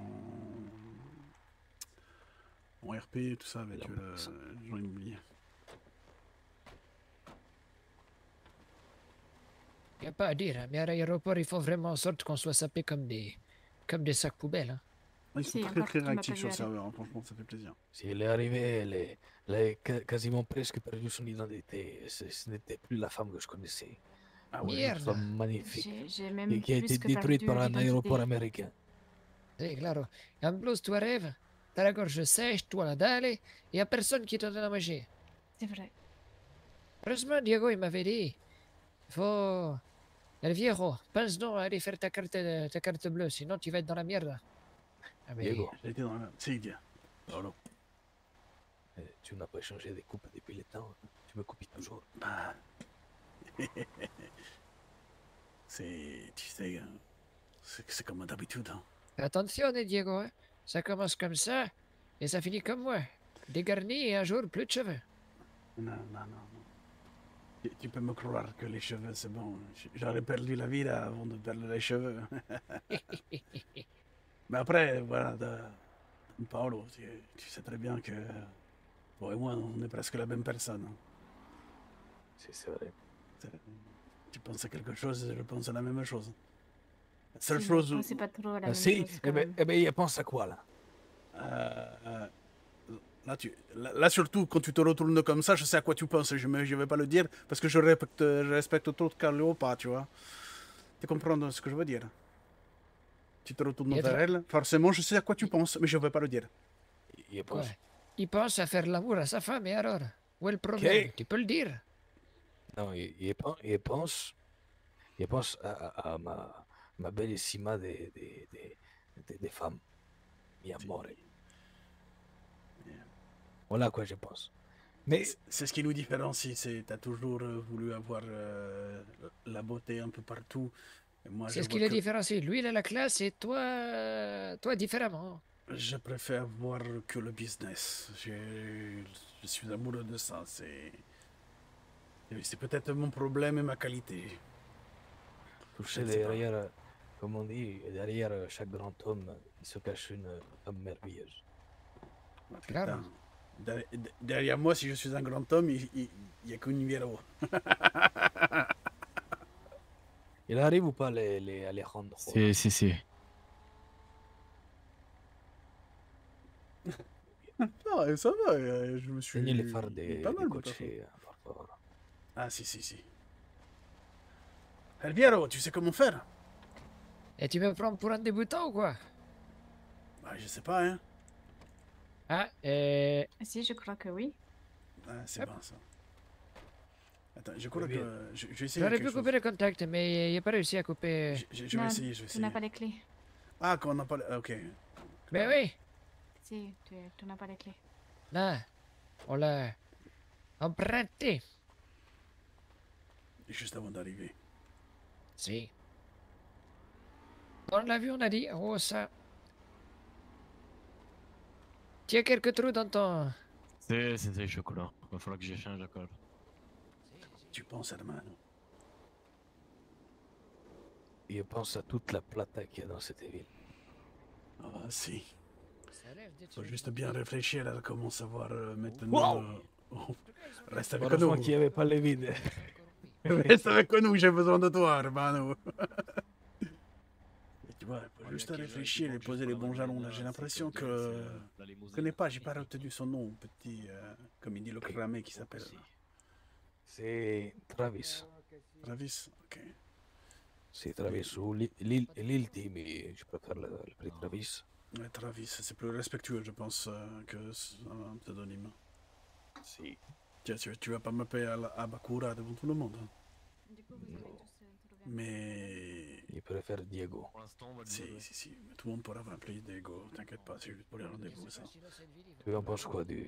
RP et tout ça avec Jean Immobilier. Il n'y a pas à dire, hein, mais à l'aéroport, il faut vraiment en sorte qu'on soit sapé comme des sacs poubelles. Hein. Ils sont très réactifs sur le serveur, hein, franchement, ça fait plaisir. Si elle est arrivée, elle a quasiment presque perdu son identité. Ce n'était plus la femme que je connaissais. Ah ouais, une femme magnifique. J'ai même Et qui a été détruite par un aéroport américain. Sí, claro. En plus, tu arrives, t'as la gorge sèche, toi la dalle, et il n'y a personne qui te donne à manger. C'est vrai. Heureusement, Diego, il m'avait dit, faut... El viejo, pense donc à aller faire ta carte bleue, sinon tu vas être dans la merde. Ah, mais... Diego. J'ai été dans la merde. C'est idiot. Pardon. Tu n'as pas changé de coupe depuis le temps. Tu me copies toujours. Bah... tu sais, c'est comme d'habitude. Hein. Attention, Diego, hein. Ça commence comme ça, et ça finit comme moi. Dégarni et un jour, plus de cheveux. Non. Tu peux me croire que les cheveux, c'est bon. J'aurais perdu la vie là, avant de perdre les cheveux. Mais après, voilà, Paolo, tu sais très bien que toi et moi, on est presque la même personne. Hein. C'est vrai. Tu penses à quelque chose, je pense à la même chose. La seule chose... C'est pas trop la même si, chose. eh ben, il pense à quoi, là? Là, surtout, quand tu te retournes comme ça, je sais à quoi tu penses. Je vais pas le dire parce que je respecte trop Carlo pas, tu vois. Tu comprends ce que je veux dire? Tu te retournes vers elle, forcément, je sais à quoi tu penses, mais je vais pas le dire. Il pense à faire l'amour à sa femme, et alors? Où est le problème? Tu peux le dire? Non, il pense à ma bellissima de femme. Mi amore. Voilà à quoi je pense. Mais c'est ce qui nous différencie. Tu as toujours voulu avoir la beauté un peu partout. C'est ce qui le différencie. Lui, il a la classe et toi différemment. Je préfère voir que le business. Je suis amoureux de ça. C'est peut-être mon problème et ma qualité. Tu sais, derrière, comme on dit, derrière chaque grand homme, il se cache une femme merveilleuse. Claro. Derrière moi, si je suis un grand homme, il n'y a qu'un numéro. Il arrive ou pas les Alejandro? Si. Non, ça va, je me suis... Les phares des coachs, Ah, si. Elviero, tu sais comment faire? Et tu me prends pour un débutant ou quoi? Bah, je sais pas, hein. Ah, Si, je crois que oui. Ah, c'est bon, ça. Attends, je crois que... Je vais essayer j'aurais pu couper le contact, mais il n'a pas réussi à couper... Je vais essayer. Tu n'as pas les clés. Ah, qu'on n'a pas les... Ok. Mais oui. Si, tu n'as pas les clés. Non, on l'a emprunté. Juste avant d'arriver. Si. On l'a vu, on a dit, oh ça... Tu as quelques trous dans ton... C'est chocolat. Il va falloir que j'échange encore. Tu penses, hermano? Je pense à toute la plata qu'il y a dans cette ville. Ah, si. Faut juste bien réfléchir à comment savoir maintenant... Reste avec nous. Heureusement qu'il n'y avait pas les vides. Reste avec nous, j'ai besoin de toi, hermano. Tu vois, il faut juste réfléchir et poser les bons jalons. J'ai l'impression que... Je connais pas, j'ai pas retenu son nom, petit... comme il dit le cramé qui s'appelle... C'est Travis. Travis, ok. C'est Travis ou l'Ilti, mais je préfère le Travis. Ouais, Travis, c'est plus respectueux, je pense, que un pseudonyme. Si. Tiens, tu vas pas m'appeler à Bakura devant tout le monde. Hein. Mais... Je préfère Diego. Pour l'instant, on va le Si, dire. si, si. Mais tout le monde pourra m'appeler Diego. T'inquiète pas, c'est juste pour les rendez-vous, ça. Tu en penses quoi du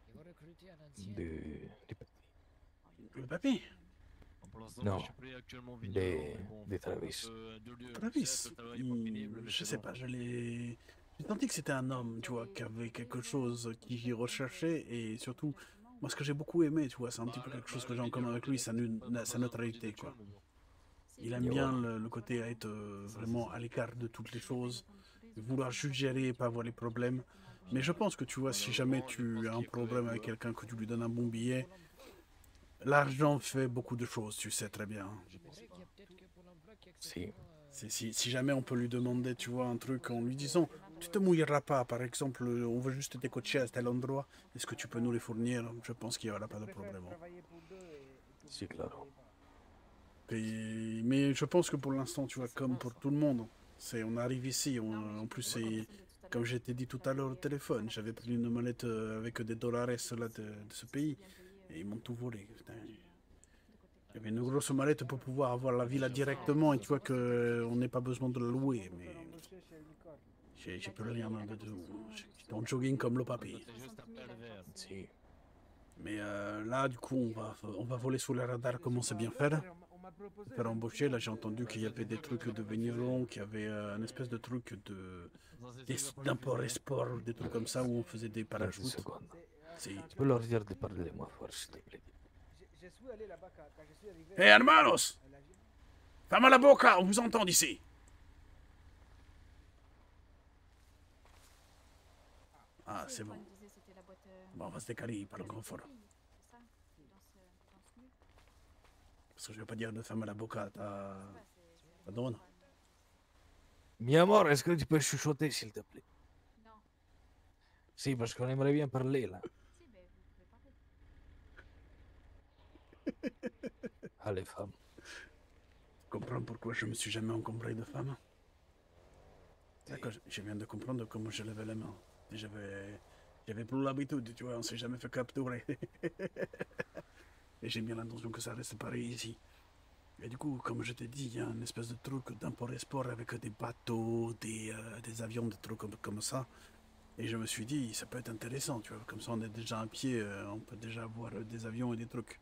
petit? Le papy? Pour l'instant, Non. moi, je suis pris actuellement vigneron, mais bon, Des Travis. deux lieux. Travis, Tu sais, le travail est pas pénible, mais je c'est sais bon. pas, j'ai senti que c'était un homme, tu vois, qui avait quelque chose qu'il recherchait, et surtout, moi, ce que j'ai beaucoup aimé, tu vois, c'est un petit peu quelque chose que j'ai en commun avec lui, sa neutralité, quoi. Il aime bien le côté à être vraiment à l'écart de toutes les choses, vouloir juste gérer et pas avoir les problèmes. Mais je pense que, tu vois, si jamais tu as un problème avec quelqu'un, que tu lui donnes un bon billet, l'argent fait beaucoup de choses, tu sais très bien. Si. Si jamais on peut lui demander, tu vois, un truc en lui disant, tu te mouilleras pas, par exemple, on veut juste tes coachés à tel endroit, est-ce que tu peux nous les fournir? Je pense qu'il n'y aura pas de problème. Si, claro. Mais je pense que pour l'instant, tu vois, comme pour tout le monde, on arrive ici, en plus, c'est comme je t'ai dit tout à l'heure au téléphone, j'avais pris une mallette avec des dollars là, de ce pays, et ils m'ont tout volé. Putain. Il y avait une grosse mallette pour pouvoir avoir la villa directement, et tu vois qu'on n'a pas besoin de la louer, mais j'ai plus rien de tout. J'étais en jogging comme le papy. C'est juste un pervers. Si. Mais là, du coup, on va voler sous les radars comme on sait bien faire. Faire embaucher, là j'ai entendu qu'il y avait des trucs de vignerons, qu'il y avait un espèce de truc d'import-export, des trucs comme ça où on faisait des 30 parachutes. secondes. Si. Tu peux leur dire de parler moins fort, s'il te plaît. Hey hermanos! Ferme la boca, on vous entend d'ici! Ah, c'est bon. Bon, on va se décaler, il parle grand fort. Parce que je vais pas dire de fermer la boca, ta donne. Mi amor, est-ce que tu peux chuchoter, s'il te plaît? Non. Si, parce qu'on aimerait bien parler, là. Si, mais vous pouvez parler. Allez, femme. Tu comprends pourquoi je me suis jamais encombré de femmes? D'accord, je viens de comprendre comment je levais les mains. J'avais plus l'habitude, tu vois, on s'est jamais fait capturer. Et j'ai bien l'intention que ça reste pareil ici. Et du coup, comme je t'ai dit, il y a une espèce de truc d'import-export avec des bateaux, des avions, des trucs comme ça. Et je me suis dit, ça peut être intéressant, tu vois, comme ça on est déjà à pied, on peut déjà avoir des avions et des trucs.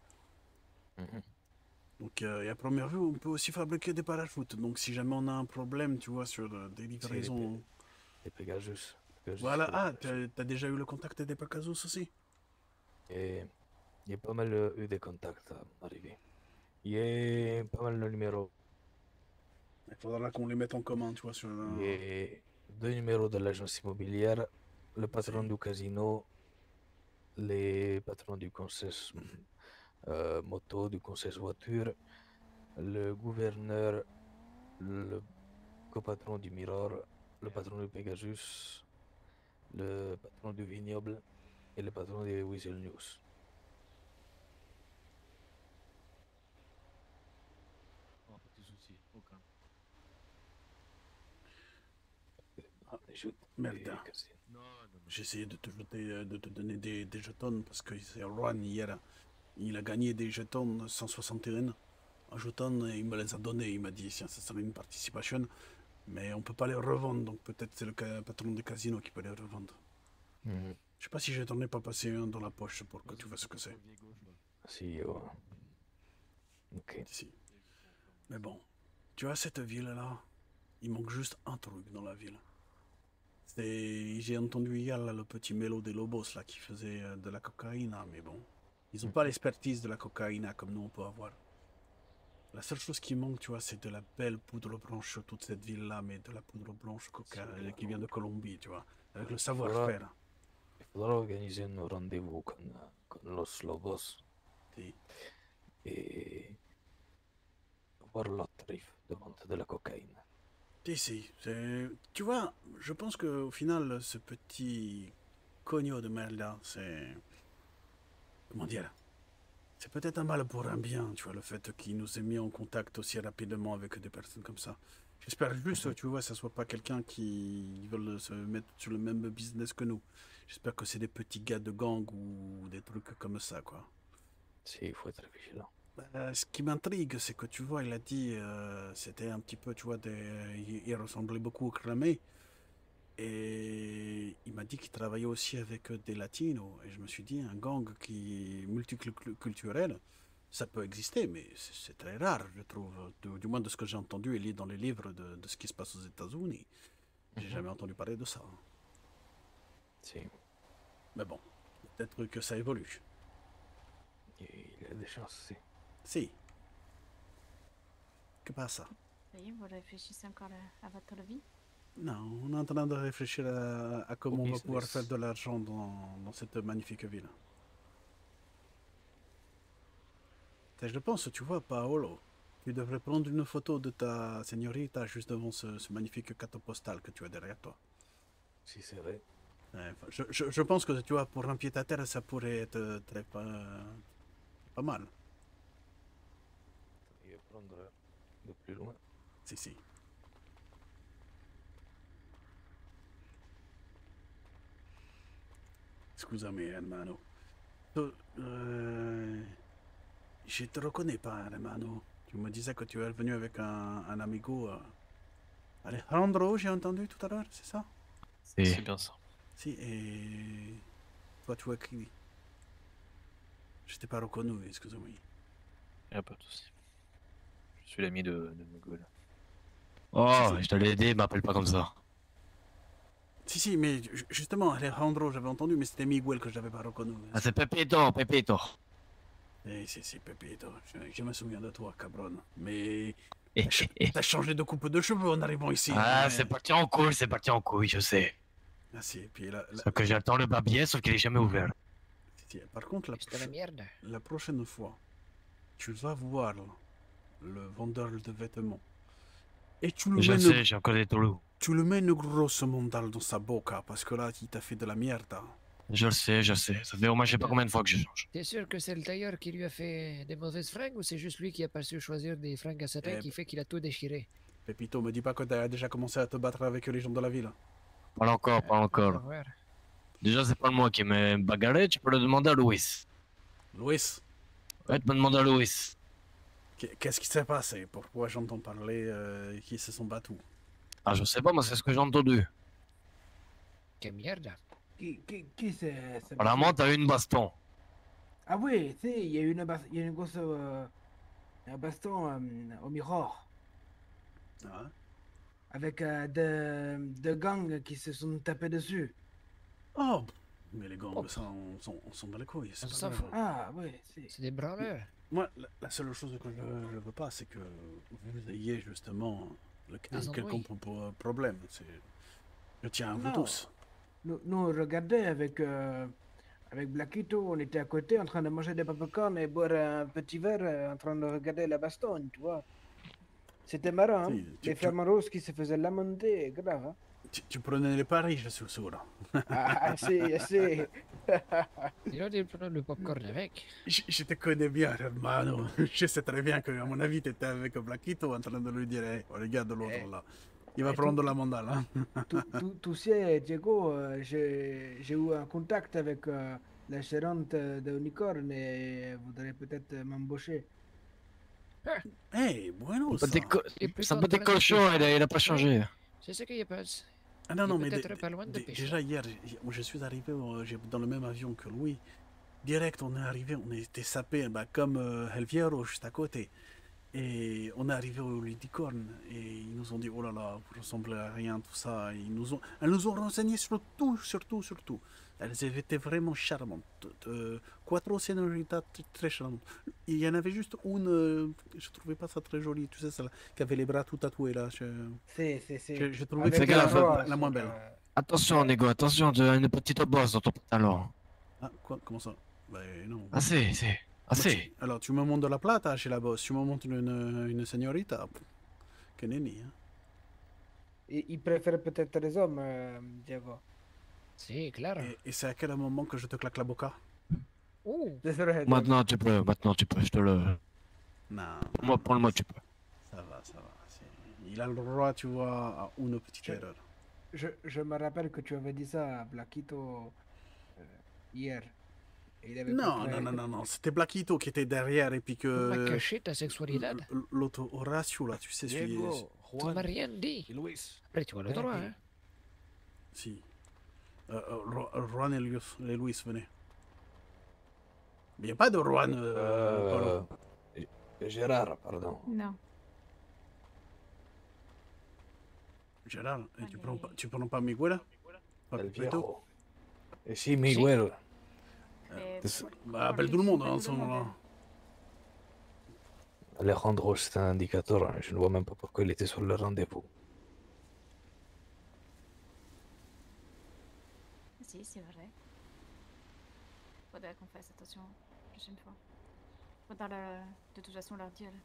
Donc, et à première vue, on peut aussi fabriquer des parachutes. Donc, si jamais on a un problème, tu vois, sur des livraisons... Les Pegasus. Voilà, ah, t'as déjà eu le contact des Pegasus aussi? Et il y a pas mal eu des contacts arrivés. Il y a pas mal de numéros. Il faudra qu'on les mette en commun, tu vois, sur... Il y a 2 numéros de l'agence immobilière, le patron du casino, les patrons du conseil moto, du conseil voiture, le gouverneur, le copatron du Mirror, le patron du Pegasus, le patron du vignoble et le patron des Whistle News. Oh, pas de soucis, aucun. Merde. Non, non, non. J'ai essayé de te donner des jetons parce que c'est Juan hier. Il a gagné des jetons 161. Un jeton, il me les a donnés. Il m'a dit, tiens, ça serait une participation. Mais on peut pas les revendre. Donc peut-être c'est le patron du casino qui peut les revendre. Je sais pas si je t'en ai pas passé un dans la poche pour que tu vois ce que c'est. Si, ok. Ici. Mais bon, tu vois cette ville-là, il manque juste un truc dans la ville. J'ai entendu hier là, le petit Mélo des Lobos là, qui faisait de la cocaïne, mais bon, ils n'ont pas l'expertise de la cocaïne comme nous on peut avoir. La seule chose qui manque, tu vois, c'est de la belle poudre blanche sur toute cette ville-là, mais de la poudre blanche qui vient de Colombie, tu vois, avec le savoir-faire. Il faudra organiser un rendez-vous con los Lobos. Si. Et voir leur tarif de vente de la cocaïne. Si, tu vois, je pense qu'au final, ce petit cogno de merde là, c'est... Comment dire? C'est peut-être un mal pour un bien, tu vois, le fait qu'il nous ait mis en contact aussi rapidement avec des personnes comme ça. J'espère juste, tu vois, que ça soit pas quelqu'un qui veut se mettre sur le même business que nous. J'espère que c'est des petits gars de gang ou des trucs comme ça, quoi. Si, il faut être vigilant. Ce qui m'intrigue, c'est que tu vois, il a dit, c'était un petit peu, tu vois, il ressemblait beaucoup au cramé. Et il m'a dit qu'il travaillait aussi avec des latinos. Et je me suis dit, un gang qui est multiculturel, ça peut exister, mais c'est très rare, je trouve. Du moins de ce que j'ai entendu et lu dans les livres de ce qui se passe aux États-Unis. J'ai jamais entendu parler de ça. Si, Mais bon, peut-être que ça évolue. il y a des chances aussi. Si. Que passe ça? Ça y est, vous réfléchissez encore à votre vie? Non, on est en train de réfléchir à comment on va pouvoir business. faire de l'argent dans cette magnifique ville. Et je pense, tu vois, Paolo, tu devrais prendre une photo de ta señorita juste devant ce magnifique carte postale que tu as derrière toi. Si c'est vrai. Je pense que, tu vois, pour un pied-à-terre, ça pourrait être pas mal. Il va prendre de plus loin. Si, si. Scusami, hermano. Je te reconnais pas, hermano. Tu me disais que tu es venu avec un amigo. Alejandro, j'ai entendu tout à l'heure, c'est ça? C'est bien ça. Si, et... Toi, tu as qui? Je t'ai pas reconnu, excuse-moi. Y a pas de souci. Je suis l'ami de Miguel. Oh, je te l'ai aidé, m'appelle pas comme ça. Si, mais justement, Alejandro, j'avais entendu, mais c'était Miguel que j'avais pas reconnu. Ah, c'est Pepito, Pepito. Si, Pepito, je me souviens de toi, cabron. Mais... T'as changé de coupe de cheveux en arrivant ici. Ah, c'est parti en couille, je sais. Ah si, et puis là... Sauf que j'attends le barbier, sauf qu'il est jamais ouvert. Si, par contre, la prochaine fois, tu vas voir le vendeur de vêtements. Et tu le Je mets sais, j'ai encore des toulouse. Tu le mets une grosse mandale dans sa boca, parce que là, il t'a fait de la mierda. Je le sais. Ça fait au moins je sais pas combien de fois que je change. T'es sûr que c'est le tailleur qui lui a fait des mauvaises fringues ou c'est juste lui qui a pas su choisir des fringues à sa taille qui fait qu'il a tout déchiré? Pepito, me dis pas que t'as déjà commencé à te battre avec les gens de la ville. Pas encore. Déjà, c'est pas moi qui m'ai bagarré, tu peux le demander à Louis. Louis? Ouais, tu peux demander à Louis. Qu'est-ce qui s'est passé? Pourquoi j'entends parler qu'ils se sont battus? Ah, je sais pas, moi, c'est ce que j'ai entendu. Que merde. Qui c'est? Apparemment, t'as eu une baston. Ah oui, si, il y a eu une grosse un baston au miroir. Ah. Avec deux gangs qui se sont tapés dessus. Oh, mais les gangs, ça, on s'en bat les couilles. On s'en fout. Ah oui, c'est des branleurs. Moi, la seule chose que je veux pas, c'est que vous ayez justement quelconque problème. Je tiens à vous tous. Nous regardez avec Blackito, on était à côté en train de manger des popcorn et boire un petit verre en train de regarder la baston, tu vois. C'était marrant, hein? Les flamants roses qui se faisaient lamenter, grave. Hein? Tu prenais les paris, je suis sûr. Ah, si. Il a dû prendre le popcorn avec. Je te connais bien, hermano. Je sais très bien que, à mon avis, tu étais avec Blackito en train de lui dire hey, regarde l'autre là. Il va prendre la mandale. Hein? Tu sais, Diego, j'ai eu un contact avec la gérante de Unicorn et elle voudrait peut-être m'embaucher. Hey, bueno, ça. Ça peut être cochon, il a pas changé. C'est ce qu'il y a pas. Ah non, mais pas loin de déjà hier, je suis arrivé dans le même avion que Louis. Direct, on est arrivé, on était sapé, comme El Viero, juste à côté. Et on est arrivé au Licorne et ils nous ont dit, oh là là, vous ressemblez à rien, tout ça. Et elles nous ont renseigné sur tout. Elles étaient vraiment charmantes. Quattro señoritas très charmantes. Il y en avait juste une, je trouvais pas ça très joli, tu sais, celle qui avait les bras tout tatoués là. Je trouvais que c'était la moins belle. Attention, Nego, attention, tu as une petite bosse dans ton pantalon. Ah, quoi? Comment ça? Ben non. Ah, c'est. Alors, tu me montres de la plata chez la bosse, tu me montres une señorita. Que nenni, hein. Il préfère peut-être les hommes, Diego. Si, claro. Et c'est à quel moment que je te claque la boca? Maintenant tu peux, je te le... Non. Pour le mot, tu peux. Ça va. Il a le droit, tu vois, à une petite erreur. Je me rappelle que tu avais dit ça à Blackito hier. Il avait pas Non, très... non, non, non, non. C'était Blackito qui était derrière et puis Tu m'as que... caché ta sexualidad. L'autre Horacio, là, tu sais, celui... Diego, Tu m'as Juan rien dit. et Luis. Après, tu as le droit, hein. Si. Juan et Luis, venez. Il n'y a pas de Juan, Paulo. Gérard, pardon. Non. Gérard, et tu prends pas Miguel? El viejo. Et si, Miguel. Bah, appelle tout le monde, hein, en ce moment-là. Alejandro, c'est un indicateur. Hein. Je ne vois même pas pourquoi il était sur le rendez-vous. Si, c'est vrai. Faudrait qu'on fasse attention la prochaine fois. Faudra de toute façon leur dire.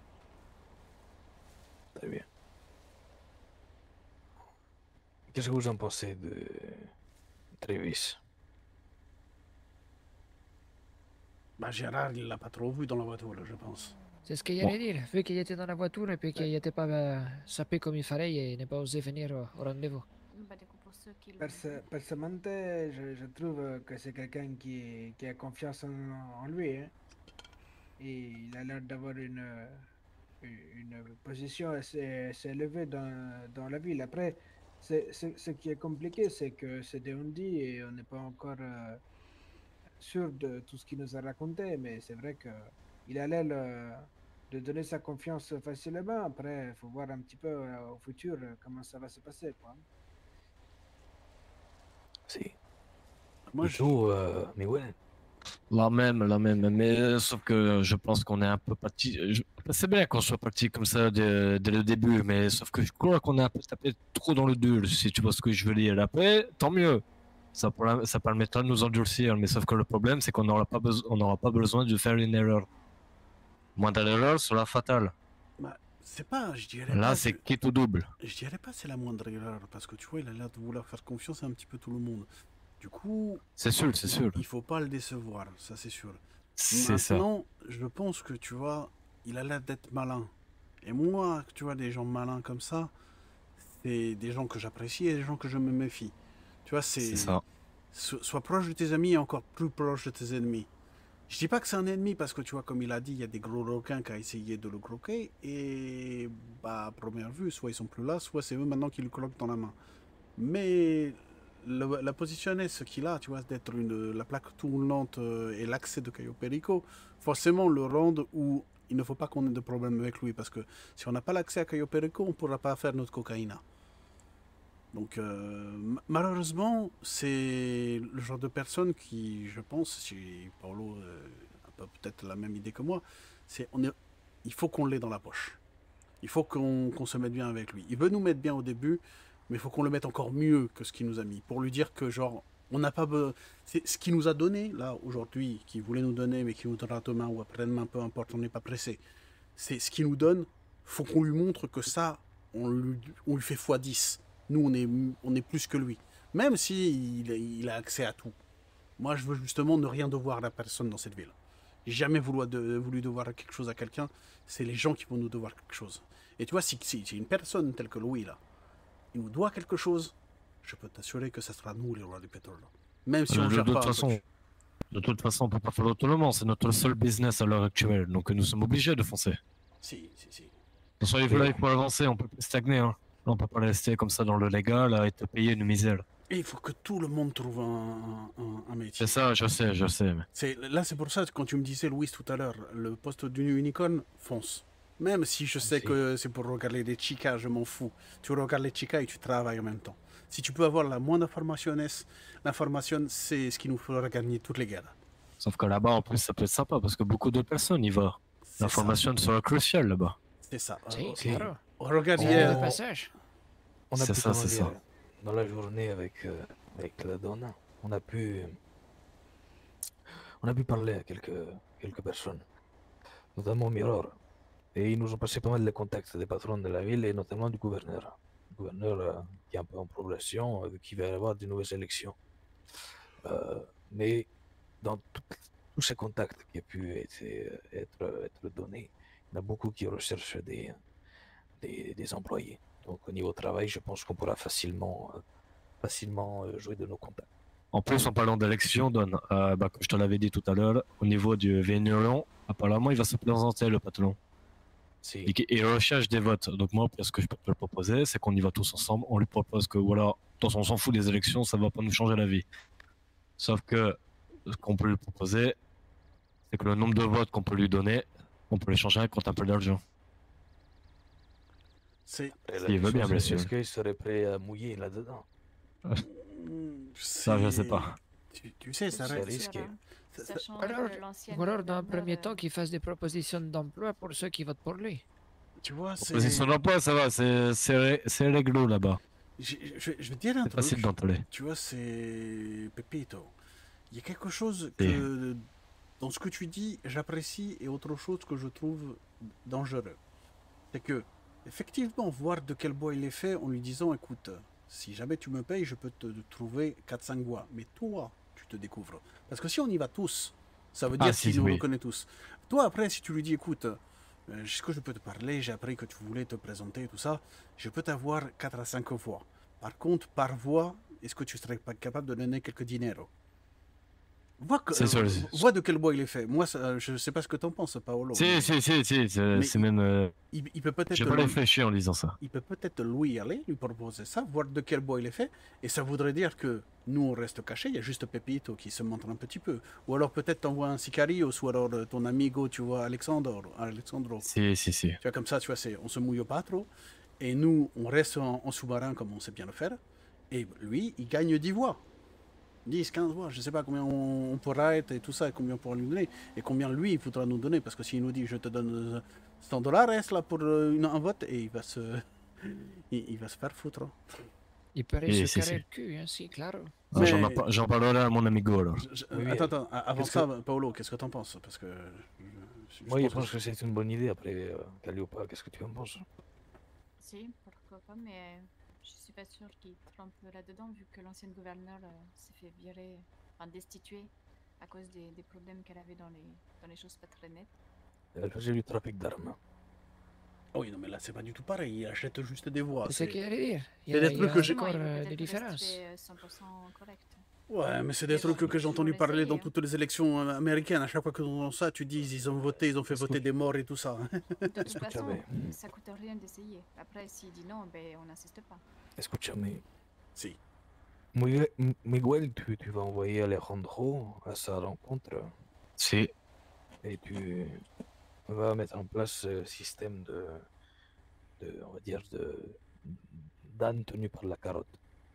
Très bien. Qu'est-ce que vous en pensez de Travis? Bah, Gérard, il l'a pas trop vu dans la voiture, là, je pense. C'est ce qu'il allait dire. Vu qu'il était dans la voiture et puis qu'il n'était pas sapé comme il fallait et n'a pas osé venir au rendez-vous. Bah, du coup, pour ceux qui Personnellement, je trouve que c'est quelqu'un qui a confiance en lui. Hein. Et il a l'air d'avoir une position assez élevée dans la ville. Après, ce qui est compliqué, c'est que c'est des on-dit et on n'est pas encore sûr de tout ce qu'il nous a raconté. Mais c'est vrai qu'il a l'air de donner sa confiance facilement. Après, il faut voir un petit peu au futur comment ça va se passer, quoi. Si. Moi, Miguel. La même, mais sauf que je pense qu'on est un peu parti. C'est bien qu'on soit parti comme ça dès le début, mais sauf que je crois qu'on est un peu tapé trop dans le dur, si tu vois ce que je veux dire. Après, tant mieux. Ça permettra de nous endurcir, mais sauf que le problème, c'est qu'on n'aura pas besoin de faire une erreur. Moindre erreur sera fatale. Bah, c'est pas, je dirais Là, pas c'est que- quitte ou double. Je dirais pas c'est la moindre erreur, parce que tu vois, il a l'air de vouloir faire confiance à un petit peu tout le monde. Du coup... C'est sûr, c'est sûr. Il faut pas le décevoir, ça c'est sûr. C'est ça. Maintenant, je pense que, tu vois, il a l'air d'être malin. Et moi, tu vois, des gens malins comme ça, c'est des gens que j'apprécie et des gens que je me méfie. Tu vois, C'est ça. Sois proche de tes amis et encore plus proche de tes ennemis. Je dis pas que c'est un ennemi parce que tu vois, comme il a dit, il y a des gros requins qui ont essayé de le croquer et bah, à première vue, soit ils sont plus là, soit c'est eux maintenant qui le croquent dans la main. Mais la positionnesse qu'il a, tu vois, d'être la plaque tournante et l'accès de Cayo Perico, forcément le rendre où il ne faut pas qu'on ait de problème avec lui parce que si on n'a pas l'accès à Cayo Perico, on ne pourra pas faire notre cocaïne. Donc malheureusement, c'est le genre de personne qui, je pense, si Paolo a peut-être la même idée que moi, il faut qu'on l'ait dans la poche. Il faut qu'on se mette bien avec lui. Il veut nous mettre bien au début, mais il faut qu'on le mette encore mieux que ce qu'il nous a mis. Pour lui dire que, genre, on n'a pas besoin... C'est ce qu'il nous a donné, là, aujourd'hui, qu'il voulait nous donner, mais qu'il nous donnera demain ou après-demain, peu importe, on n'est pas pressé. C'est ce qu'il nous donne, faut qu'on lui montre que ça, on lui fait x10. Nous, on est plus que lui. Même si il a accès à tout. Moi, je veux justement ne rien devoir à la personne dans cette ville. J'ai jamais voulu devoir quelque chose à quelqu'un. C'est les gens qui vont nous devoir quelque chose. Et tu vois, si une personne telle que Louis, là, il nous doit quelque chose, je peux t'assurer que ça sera nous, les rois du pétrole. Même si on ne gère pas. De toute façon, on peut pas faire autrement. C'est notre seul business à l'heure actuelle. Donc nous sommes obligés de foncer. Si. De toute façon, il faut avancer. On peut plus stagner. Hein. Là, on peut pas rester comme ça dans le légal à être payé une misère. Et il faut que tout le monde trouve un métier. C'est ça, je sais. Mais... Là, c'est pour ça que quand tu me disais, Louis, tout à l'heure, le poste d'une unicorn, fonce. Même si je sais que c'est pour regarder des chicas, je m'en fous. Tu regardes les chicas et tu travailles en même temps. Si tu peux avoir la moindre information, l'information, c'est ce qui nous fera gagner toutes les guerres. Sauf que là-bas, en plus, ça peut être sympa parce que beaucoup de personnes y vont. L'information sera cruciale là-bas. C'est ça. Regarde hier. On a pu ça. Dans la journée avec la donna, on a pu parler à quelques personnes, notamment Mirror. Et ils nous ont passé pas mal de contacts des patrons de la ville et notamment du gouverneur. Le gouverneur qui est un peu en progression, qui va y avoir de nouvelles élections. Mais dans tous ces contacts qui ont pu être donnés, il y en a beaucoup qui recherchent des employés. Donc au niveau travail, je pense qu'on pourra facilement jouer de nos contacts. En plus, en parlant d'élection, Don, comme je te l'avais dit tout à l'heure, au niveau du vigneron, apparemment, il va se présenter, le patron. Si. Il recherche des votes. Donc moi, ce que je peux te le proposer, c'est qu'on y va tous ensemble. On lui propose que, voilà, de toute façon, on s'en fout des élections, ça va pas nous changer la vie. Sauf que, ce qu'on peut lui proposer, c'est que le nombre de votes qu'on peut lui donner, on peut l'échanger contre un peu d'argent. C'est... S'il veut bien, bien sûr. Est-ce qu'il serait prêt à mouiller là-dedans? Ça, je sais pas. Tu sais, ça C'est reste... risqué. Sachant Alors, que l'ancienne ou alors, dans un gouverneure, premier temps, qu'il fasse des propositions d'emploi pour ceux qui votent pour lui. Tu vois, c'est... Proposition d'emploi, ça va, c'est réglo là-bas. Je vais te dire un C'est truc. facile d'entrer. Tu vois, c'est... Pepito. Il y a quelque chose que... Dans ce que tu dis, j'apprécie, et autre chose que je trouve dangereux. C'est que, effectivement, voir de quel bois il est fait en lui disant, écoute, si jamais tu me payes, je peux te trouver 4-5 bois. Mais toi, tu te découvres. Parce que si on y va tous, ça veut dire qu'il nous reconnaît tous. Toi, après, si tu lui dis, écoute, est-ce que je peux te parler, j'ai appris que tu voulais te présenter, tout ça, je peux t'avoir 4 à 5 voix. Par contre, par voix, est-ce que tu serais pas capable de donner quelques dineros? Vois de quel bois il est fait. Moi, je ne sais pas ce que tu en penses, Paolo. Si, c'est même... Il peut peut-être... J'ai pas réfléchi en disant ça. Il peut peut-être lui aller, lui proposer ça, voir de quel bois il est fait, et ça voudrait dire que nous, on reste cachés, il y a juste Pepito qui se montre un petit peu. Ou alors peut-être t'envoies un sicario, ou alors ton amigo, tu vois, Alexandro. Si. Tu vois, comme ça, tu vois, on se mouille pas trop, et nous, on reste en sous-marin comme on sait bien le faire, et lui, il gagne 10 voix. 10, 15 voix, je ne sais pas combien on pourra être et tout ça, et combien on pourra lui donner, et combien lui il faudra nous donner, parce que s'il nous dit je te donne $100, reste là pour un vote, et il va se faire foutre. Il paraît se carrer le cul, hein, si, claro. J'en parlerai à mon amigo alors. Attends, avant ça, Paolo, qu'est-ce que t'en penses? Parce que... Moi, je pense que c'est une bonne idée, après, Calliope, qu'est-ce que tu en penses? Si, pourquoi pas, mais... Je suis pas sûre qu'il trempe là-dedans, vu que l'ancienne gouverneure s'est fait virer, enfin destituer, à cause des problèmes qu'elle avait dans les choses pas très nettes. Elle faisait du trafic d'armes. Oui, non, mais là, c'est pas du tout pareil, il achète juste des voix. C'est ce qu'il allait dire. Il y a des trucs que j'ai... encore des différences. 100% correct. Ouais, mais c'est des trucs que j'ai entendu parler dans toutes les élections américaines. À chaque fois que on entend ça, tu dis ils ont voté, ils ont fait voter des morts et tout ça. De toute façon, ça coûte rien d'essayer. Après, s'il dit non, ben on n'insiste pas. Escúchame. Si. Miguel, tu vas envoyer Alejandro à sa rencontre. Si. Et tu vas mettre en place un système on va dire, d'âne tenu par la carotte.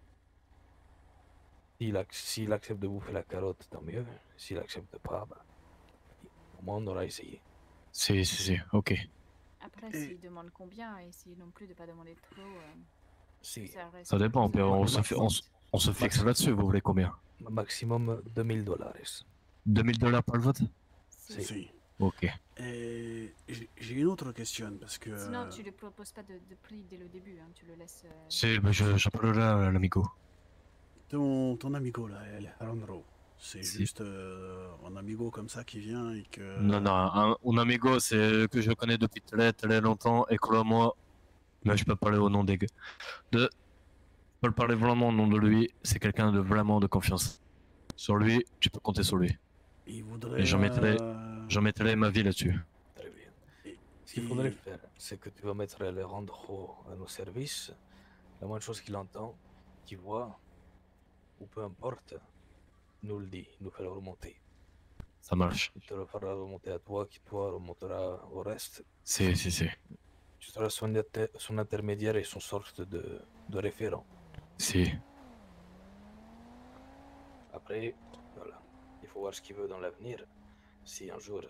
S'il accepte de bouffer la carotte, tant mieux. S'il accepte pas, bah, au moins on aura essayé. Si, ok. Après, s'il demande combien, et s'il non plus de pas demander trop... Ça dépend, on se fixe là-dessus, vous voulez combien? Maximum $2000. $2000 par le vote? Si. Ok. J'ai une autre question, parce que... Sinon, tu lui proposes pas de prix dès le début, hein, tu le laisses... Si, mais j'en parlerai à l'amigo. Ton amigo là, Alejandro, c'est juste un amigo comme ça qui vient et que... Non, un amigo, c'est que je connais depuis très longtemps, et crois-moi, mais je peux parler au nom des gars. Je peux parler vraiment au nom de lui, c'est quelqu'un de vraiment de confiance. Sur lui, tu peux compter sur lui. Il voudrait... Et j'en mettrai ma vie là-dessus. Très bien. Ce qu'il faudrait faire, c'est que tu vas mettre Alejandro à nos services. La moindre chose qu'il entend, qu'il voit, ou peu importe, nous le dit, nous fait le remonter. Ça marche. Il te le fera remonter à toi, qui toi remontera au reste. Si. Tu seras son intermédiaire et son sorte de référent. Si. Après, voilà, il faut voir ce qu'il veut dans l'avenir. Si un jour,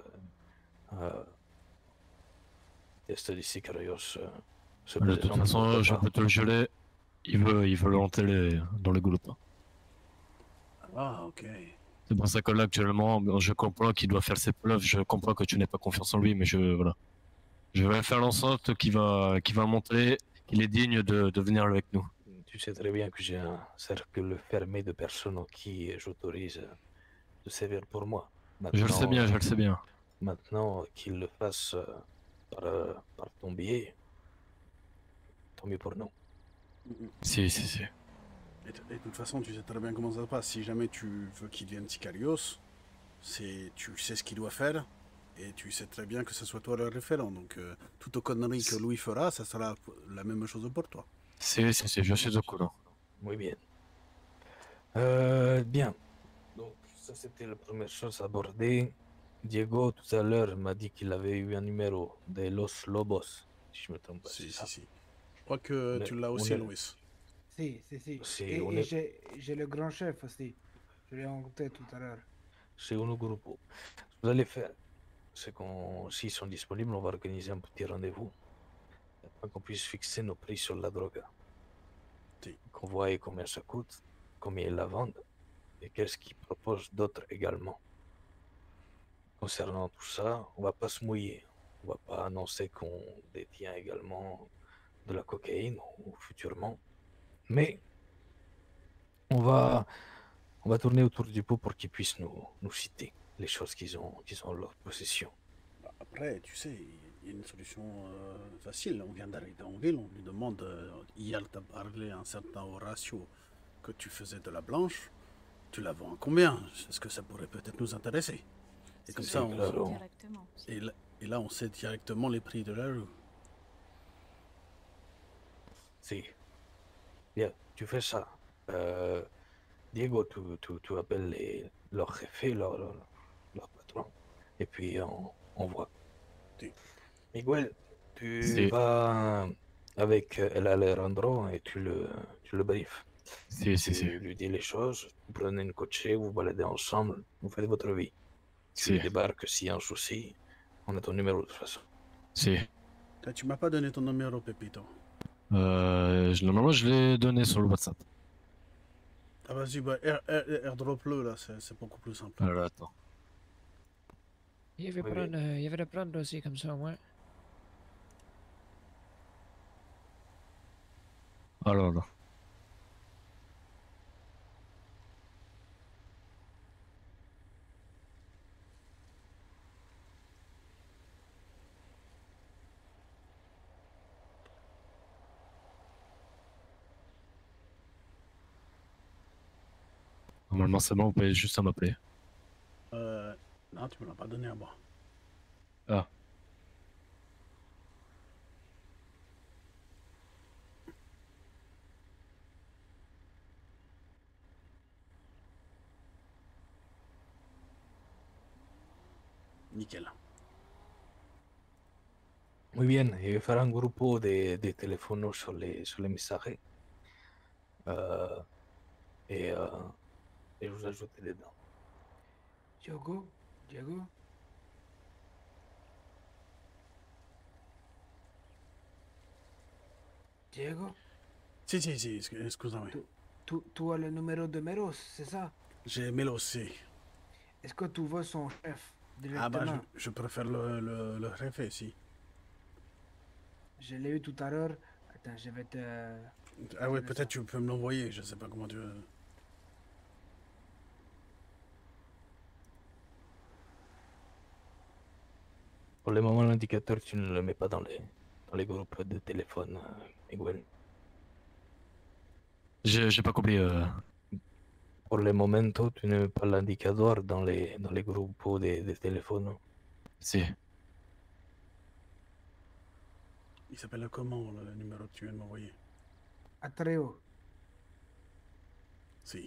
test de Sicarios se présente... De toute façon, je peux te le geler. Il veut l'enterrer dans le groupe. Ah, ok. C'est pour ça que là, actuellement, je comprends qu'il doit faire ses preuves. Je comprends que tu n'aies pas confiance en lui, mais voilà. Je vais faire en sorte qu'il va montrer qu'il est digne de venir avec nous. Tu sais très bien que j'ai un cercle fermé de personnes en qui j'autorise de servir pour moi. Maintenant, je le sais bien. Maintenant, qu'il le fasse par ton biais, tant mieux pour nous. Si. Et de toute façon, tu sais très bien comment ça se passe. Si jamais tu veux qu'il devienne Sicarios, tu sais ce qu'il doit faire, et tu sais très bien que ce soit toi le référent. Donc, toute connerie que Louis fera, ça sera la même chose pour toi. Si, je suis au courant. Muy bien. Bien. Donc, ça, c'était la première chose abordée. Diego, tout à l'heure, m'a dit qu'il avait eu un numéro de Los Lobos, si je me trompe pas, c'est ça. Si. Je crois que tu l'as aussi, Louis. Si. Et j'ai le grand chef aussi. Je l'ai rencontré tout à l'heure. C'est un groupe. Ce que vous allez faire, c'est s'ils sont disponibles, on va organiser un petit rendez-vous afin qu'on puisse fixer nos prix sur la drogue. Qu'on voit combien ça coûte, combien ils la vendent et qu'est-ce qu'ils proposent d'autre également. Concernant tout ça, on va pas se mouiller. On va pas annoncer qu'on détient également de la cocaïne ou futurement. Mais on va tourner autour du pot pour qu'ils puissent nous citer les choses qu'ils ont en leur possession. Après, tu sais, il y a une solution facile. On vient d'arriver en ville, on lui demande, hier tu as parlé à un certain Horatio que tu faisais de la blanche, tu la vends à combien? Est-ce que ça pourrait peut-être nous intéresser? Et comme ça, et là, on sait directement les prix de la rue. Si. Bien, tu fais ça. Diego, tu appelles leur jefe, leur patron. Et puis, on voit. Si. Miguel, tu vas avec El Alejandro et tu le briefes. Tu lui dis les choses, vous prenez une coche, vous vous baladez ensemble, vous faites votre vie. Tu débarques s'il y a un souci, on a ton numéro de toute façon. Si. Tu m'as pas donné ton numéro, Pepito. Normalement, je l'ai donné sur le WhatsApp. Ah vas-y, bah, airdrop-le là, c'est beaucoup plus simple. Alors attends. Il va le prendre aussi comme ça, ouais. Alors là. Normalement, c'est bon, vous pouvez juste à m'appeler. Non, tu me l'as pas donné à moi. Ah. Nickel. Muy bien, je vais faire un groupe de téléphones sur les messages. Et je vous ajoute dedans. Diego? Si, excusez-moi. Tu as le numéro de Meros, c'est ça? J'ai Melos, si. Est-ce que tu vois son chef directement? Ah bah, je préfère le réfé, si. Je l'ai eu tout à l'heure. Attends, je vais te... Ah ouais, peut-être tu peux me l'envoyer, je sais pas comment tu veux. Pour le moment, l'indicateur, tu ne le mets pas dans les groupes de téléphone, Miguel. J'ai pas compris. Pour le moment, tu ne mets pas l'indicateur dans les groupes de téléphone. Si. Il s'appelle comment, le numéro que tu viens de m'envoyer? Atreo. Si.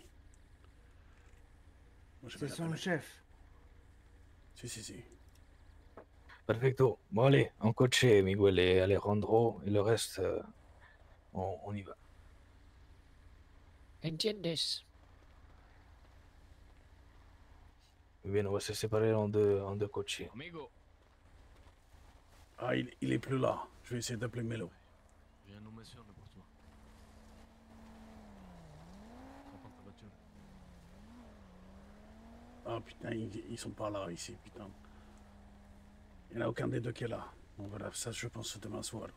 C'est son chef. Si. Perfecto. Bon, allez, en coche, Miguel et Alejandro, et le reste, on y va. ¿Entiendes? Bien, on va se séparer en deux coches. Amigo. Ah, il est plus là. Je vais essayer d'appeler Melo. J'ai un nomination pour toi. Prends ta voiture. Ah putain, ils sont pas là ici, putain. Il n'y en a aucun des deux qui est là. Bon voilà, ça je pense demain soir.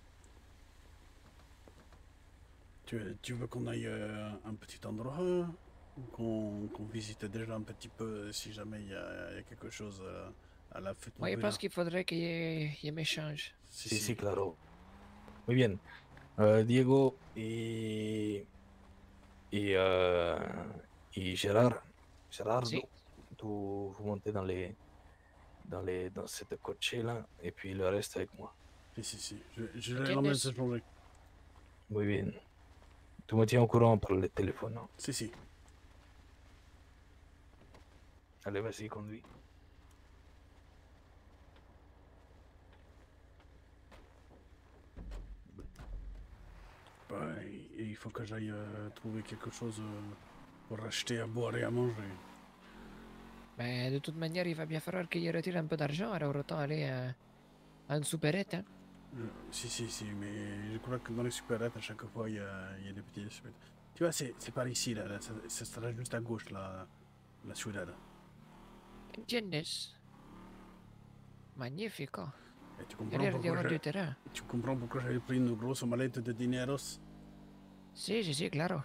Tu veux qu'on aille un petit endroit qu'on visite déjà un petit peu si jamais il y a quelque chose à la fête. Moi, je pense qu'il faudrait qu'il y ait un échange. Sí, claro. Muy bien. Diego y Et, Gérard, Si. vous montez dans cette coche-là, et puis le reste avec moi. Si. Je l'emmène ¿Entiendes? se changer. Muy bien. Tu me tiens au courant par le téléphone. Hein? Si. Allez, vas-y, conduis. Bah, et il faut que j'aille trouver quelque chose pour acheter à boire et à manger. Mais de toute manière, il va bien falloir qu'il retire un peu d'argent, alors autant aller à une supérette. Hein. Si, mais je crois que dans les supérettes, à chaque fois, il y a des petits supérettes. Tu vois, c'est par ici, là, ça sera juste à gauche, là, la ciudad. ¿Entiendes? Magnifico. Et tu Il y a l'air d'y avoir du terrain. Tu comprends pourquoi j'avais pris une grosse mallette de dineros? Si, claro.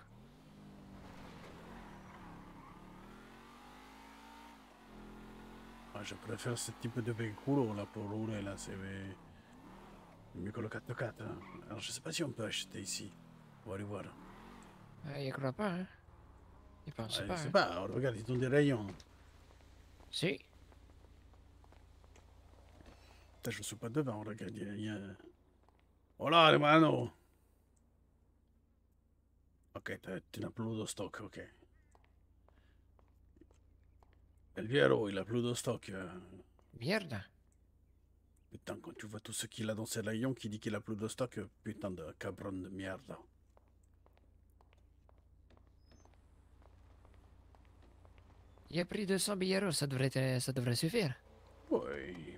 Ah, je préfère ce type de véhicule là pour rouler là, c'est mieux que le 4x4. Hein. Alors je sais pas si on peut acheter ici. On va aller voir. Je crois pas, hein. Je pense pas. Je sais Hein. pas, regarde, ils ont des rayons. Si. Putain, je suis pas devant, regarde, il y a... Hola, hermano. Ok, tu n'as plus de stock, ok. El Viero, il a plus de stock. Mierda. Putain, quand tu vois tout ce qu'il a dans ses rayons qui dit qu'il a plus de stock, putain de cabron de merde. Il a pris 200 billeros, ça devrait suffire. Oui.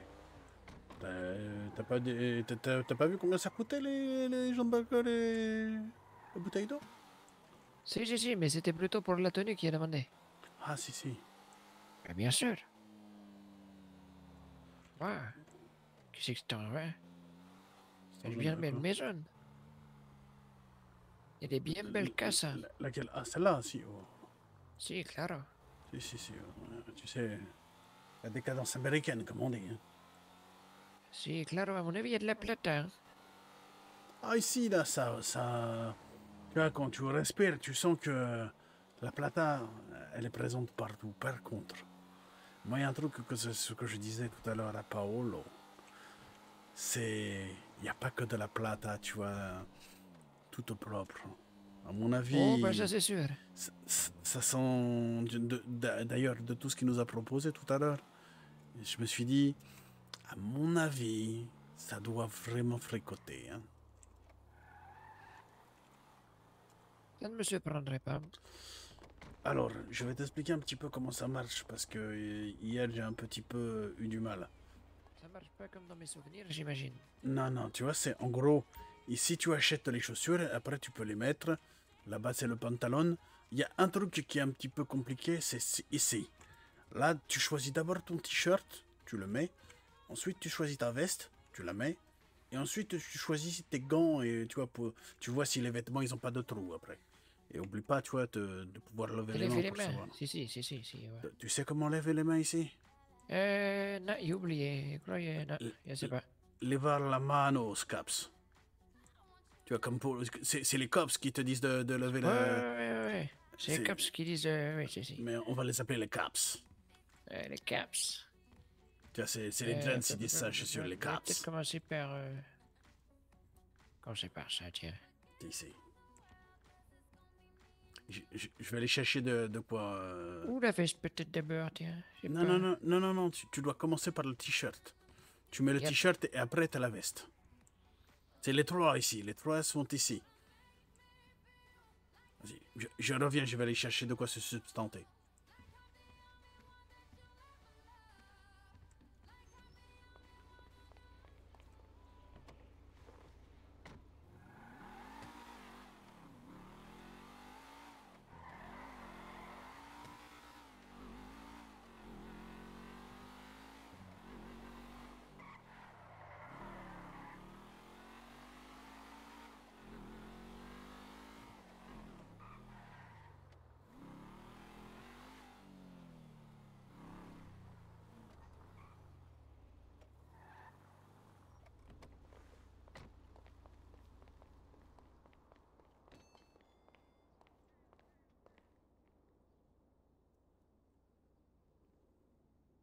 T'as pas vu combien ça coûtait les jambes d'alcool et les bouteilles d'eau? Si, mais c'était plutôt pour la tenue qui a demandé. Ah, si. Mais bien sûr. Ouais. Qu'est-ce que t'en veux? C'est une bien belle maison. Il y a des bien belles casas. Laquelle? Ah, celle-là, si. Oh. Si, claro. Si. Tu sais, la décadence américaine, comme on dit. Hein. Si, claro, à mon avis, il y a de la plata. Hein. Ah, ici, là, ça... Tu vois, quand tu respires, tu sens que la plata, elle est présente partout. Par contre, moi, il y a un truc que c'est ce que je disais tout à l'heure à Paolo. C'est... Il n'y a pas que de la plata, tu vois, tout au propre. À mon avis... Oh, ben ça, c'est sûr. Ça sent... D'ailleurs, de tout ce qu'il nous a proposé tout à l'heure, je me suis dit, à mon avis, ça doit vraiment fricoter, hein. Ça ne me surprendrait pas. Alors, je vais t'expliquer un petit peu comment ça marche, parce que hier, j'ai un petit peu eu du mal. Ça marche pas comme dans mes souvenirs, j'imagine. Non, tu vois, c'est en gros, ici, tu achètes les chaussures, après, tu peux les mettre. Là-bas, c'est le pantalon. Il y a un truc qui est un petit peu compliqué, c'est ici. Là, tu choisis d'abord ton t-shirt, tu le mets. Ensuite, tu choisis ta veste, tu la mets. Et ensuite, tu choisis tes gants et tu vois si les vêtements, ils ont pas de trous après. Et oublie pas, tu vois, de pouvoir lever les mains pour savoir. Si, ouais. Tu sais comment lever les mains ici? Non, j'ai oublié. Je crois non, je sais pas. Levar la mano, caps. Tu vois, comme pour... C'est les cops qui te disent de lever la... Ouais. C'est les cops qui disent... oui, si. Mais on va les appeler les caps. Les caps. Tu vois, c'est les gens qui disent ça, je suis sûr, les caps. Peut-être commencer par... Commencer par ça, tiens. Ici. Je vais aller chercher de quoi... Ou la veste peut-être d'abord, tiens. Non, tu dois commencer par le t-shirt. Tu mets le t-shirt et après t'as la veste. C'est les trois ici, les trois sont ici. Vas-y, je reviens, je vais aller chercher de quoi se substanter.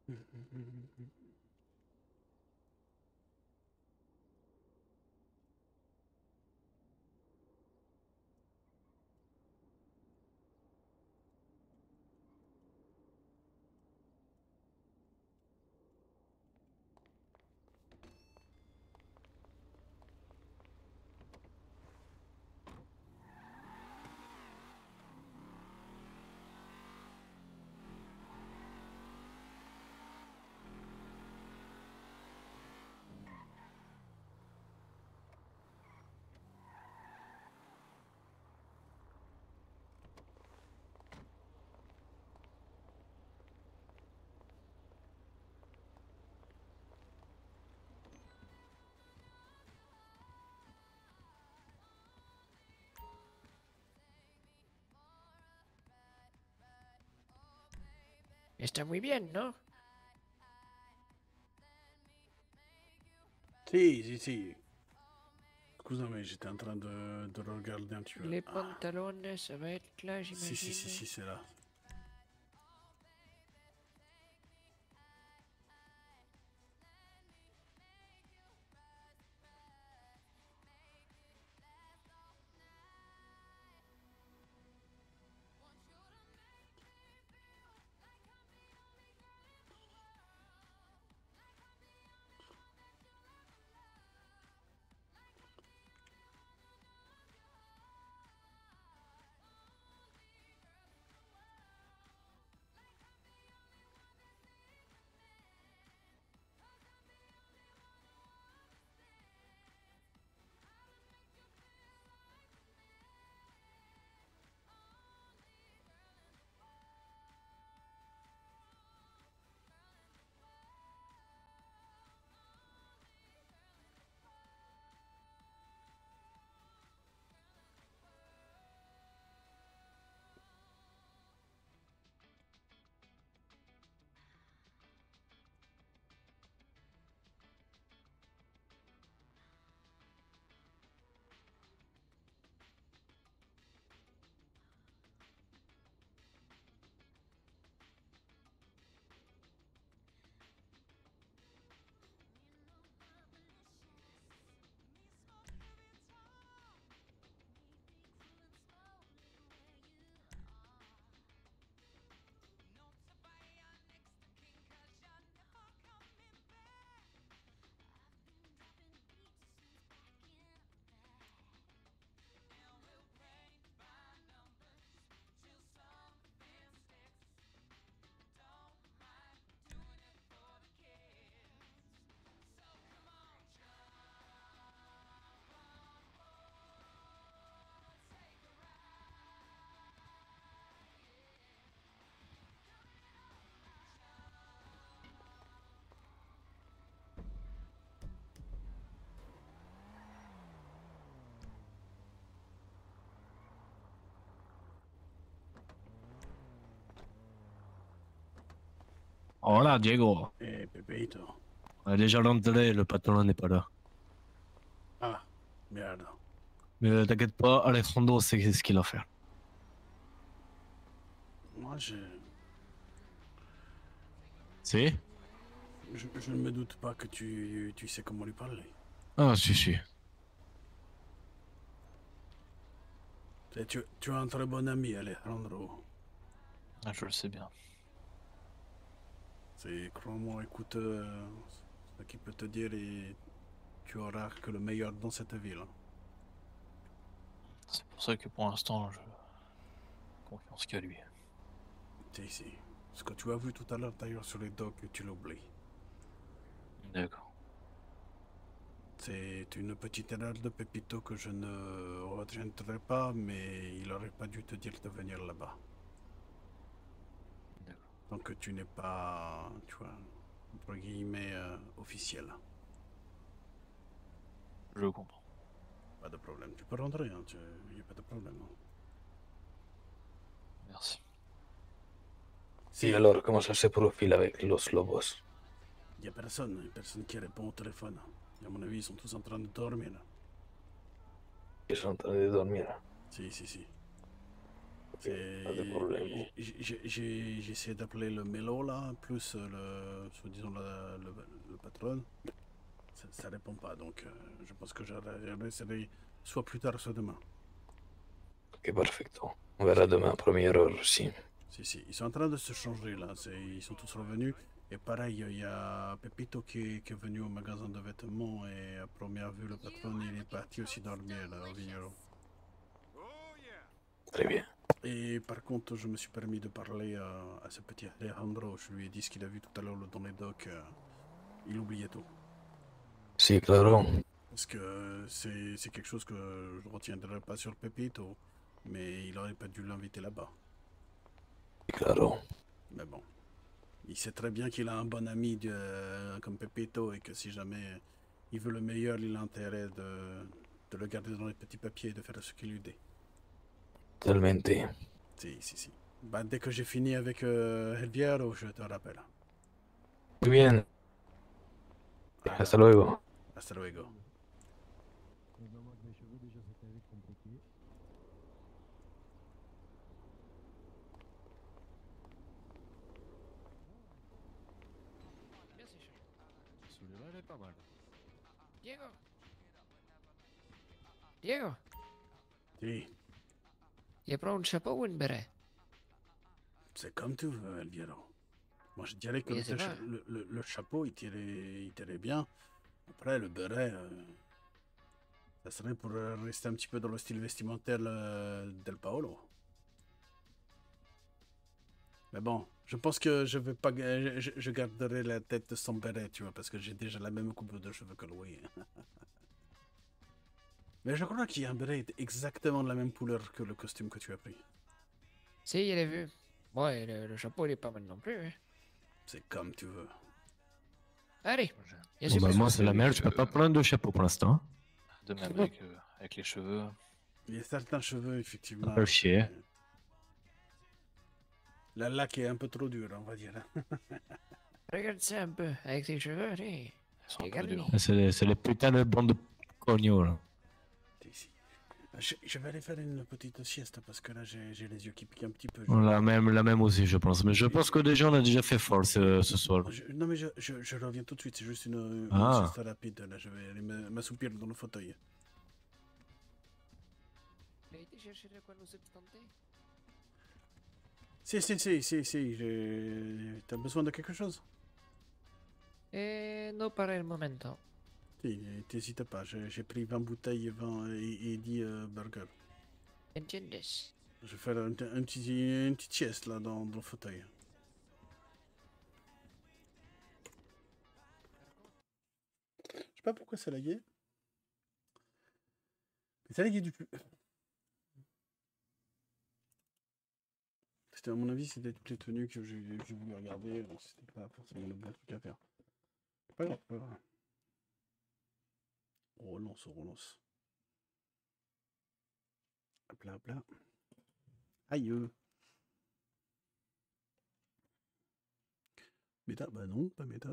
Está muy bien, ¿no? Si, si, si. Excusez-moi, j'étais en train de le regarder un petit peu. Les pantalons, ça va être là, Si, si, j'imagine. si, c'est là. Hola, Diego. Pepito. On a déjà rentré, le patron n'est pas là. Ah, merde. Mais t'inquiète pas, Alejandro sait ce qu'il a fait. Moi, Si? je ne me doute pas que tu sais comment lui parler. Ah, si. Tu as un très bon ami, Alejandro. Ah, je le sais bien. C'est, crois-moi, écoute, ce qu'il peut te dire et tu auras que le meilleur dans cette ville. C'est pour ça que pour l'instant, je confiance qu'à lui. C'est ici. Ce que tu as vu tout à l'heure d'ailleurs sur les docks, tu l'oublies. D'accord. C'est une petite erreur de Pepito que je ne retiendrai pas, mais il aurait pas dû te dire de venir là-bas. D'accord. Donc tu n'es pas, tu vois, entre guillemets, officiel. Je comprends. Pas de problème. Tu peux rentrer, hein, il n'y a pas de problème. Hein. Merci. Et alors, comment ça se profile avec los lobos? Il n'y a personne qui répond au téléphone. Et à mon avis, ils sont tous en train de dormir. Ils sont en train de dormir. Si. Pas de problème. J'ai essayé d'appeler le Mélo là, plus le, soi-disant le patron. Ça répond pas, donc je pense que j'essaierai soit plus tard, soit demain. Ok, perfecto. On verra demain à première heure aussi. Si, ils sont en train de se changer là, ils sont tous revenus. Et pareil, il y a Pepito qui est venu au magasin de vêtements et à première vue, le patron il est parti aussi dormir là, au vigneron. Très bien. Et par contre, je me suis permis de parler à ce petit Alejandro. Je lui ai dit ce qu'il a vu tout à l'heure dans les docks. Il oubliait tout. Si, claro. Parce que c'est quelque chose que je ne retiendrai pas sur Pepito. Mais il aurait pas dû l'inviter là-bas. Claro. Mais bon. Il sait très bien qu'il a un bon ami comme Pepito et que si jamais il veut le meilleur, il a intérêt de le garder dans les petits papiers et de faire ce qu'il lui dit. Totalmente. Si. Bah, dès que j'ai fini avec Elviero, je te rappelle. Muy bien. Hasta luego. Hasta luego. Celui-là, il est pas mal. Diego, Si, il prend un chapeau ou un béret? c'est comme tu veux, Elviero. Moi, je dirais que Mais c'est pas. le chapeau, il tirait bien. Après, le béret, ça serait pour rester un petit peu dans le style vestimentaire del Paolo. Mais bon, je pense que je vais pas, je garderai la tête de son béret, tu vois, parce que j'ai déjà la même coupe de cheveux que lui. Mais je crois qu'il y a un béret exactement de la même couleur que le costume que tu as pris. Si, il est vu. Ouais, le chapeau, il est pas mal non plus. Hein. C'est comme tu veux. Allez, Bon, bah, moi, c'est la merde, je peux pas prendre de chapeau pour l'instant. De même avec les cheveux. Il y a certains cheveux, effectivement. Pas le chier. La laque est un peu trop dure, on va dire. regarde ça un peu, avec tes cheveux, allez. Regarde. C'est les putains de bandes de cognos, là. Je vais aller faire une petite sieste parce que là j'ai les yeux qui piquent un petit peu. La même aussi, je pense. Mais je pense que déjà, on a déjà fait fort ce soir. Non, mais je reviens tout de suite. C'est juste une sieste rapide. Là, je vais aller m'assoupir dans le fauteuil. Tu as été chercher de quoi nous substanter? Si. T'as besoin de quelque chose? Non, para el momento. Si, t'hésites pas. J'ai pris 20 bouteilles et 10 burgers. Entiendes? Je vais faire une petite sieste là dans le fauteuil. Je sais pas pourquoi c'est lagué. Mais c'est lagué du plus. C'était à mon avis, c'était toutes les tenues que j'ai voulu regarder. C'était pas forcément le bon truc à faire. Pas grave, pas grave. On relance. Hop là. Aïe. Méta, bah non, pas méta.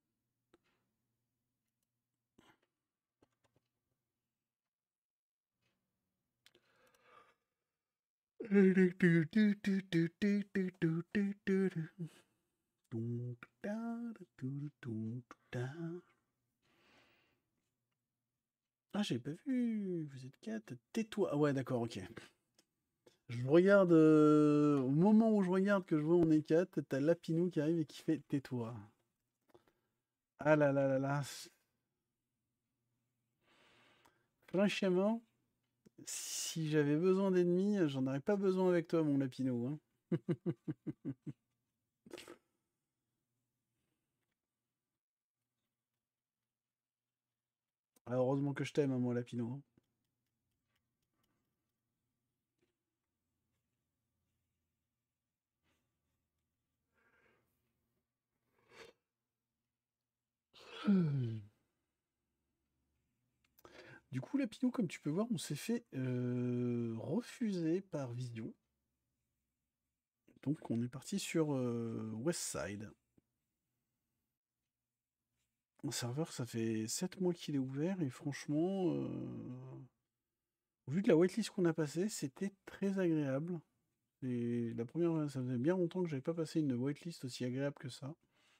Ah, j'ai pas vu. Vous êtes 4. Tais-toi. Ah ouais, d'accord, ok. Je regarde. Au moment où je regarde que je vois on est 4, t'as Lapinou qui arrive et qui fait tais-toi. Ah là. Franchement, si j'avais besoin d'ennemis, j'en aurais pas besoin avec toi, mon Lapinou. Hein. Ah, heureusement que je t'aime, hein, mon Lapinou. Hein. Du coup, Lapinou, comme tu peux voir, on s'est fait refuser par Vision. Donc, on est parti sur Westside. Un serveur, ça fait 7 mois qu'il est ouvert et franchement, au vu de la whitelist qu'on a passée, c'était très agréable. Et la première, ça faisait bien longtemps que j'avais pas passé une whitelist aussi agréable que ça.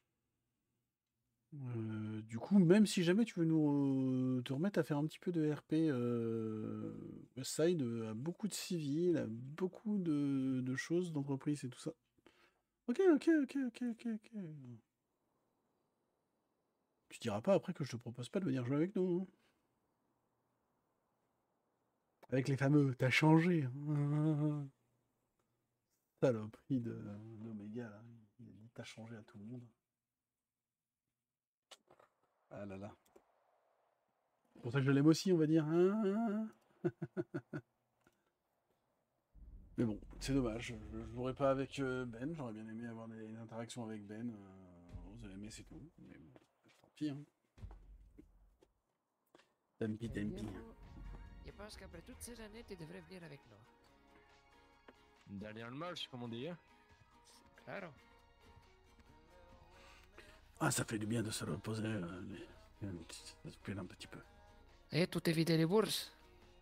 Du coup, même si jamais tu veux nous te remettre à faire un petit peu de RP, Westside a beaucoup de civils, a beaucoup de choses, d'entreprises et tout ça. Ok. Tu diras pas après que je te propose pas de venir jouer avec nous. Hein. Avec les fameux, t'as changé. Hein. Saloperie d'Oméga, là. Il a dit t'as changé à tout le monde. Ah là là. C'est pour ça que je l'aime aussi, on va dire. Hein. Mais bon, c'est dommage. Je jouerai pas avec Ben. J'aurais bien aimé avoir des interactions avec Ben. Vous avez aimé, c'est tout. Mais bon, tant pis. Hein. Tant pis. Je pense qu'après toutes ces années, tu devrais venir avec nous. Dernière marche, comme on dit. Hein? Claro. Ah, ça fait du bien de se reposer. Ça se plaît un petit peu. Et tout éviter les bourses.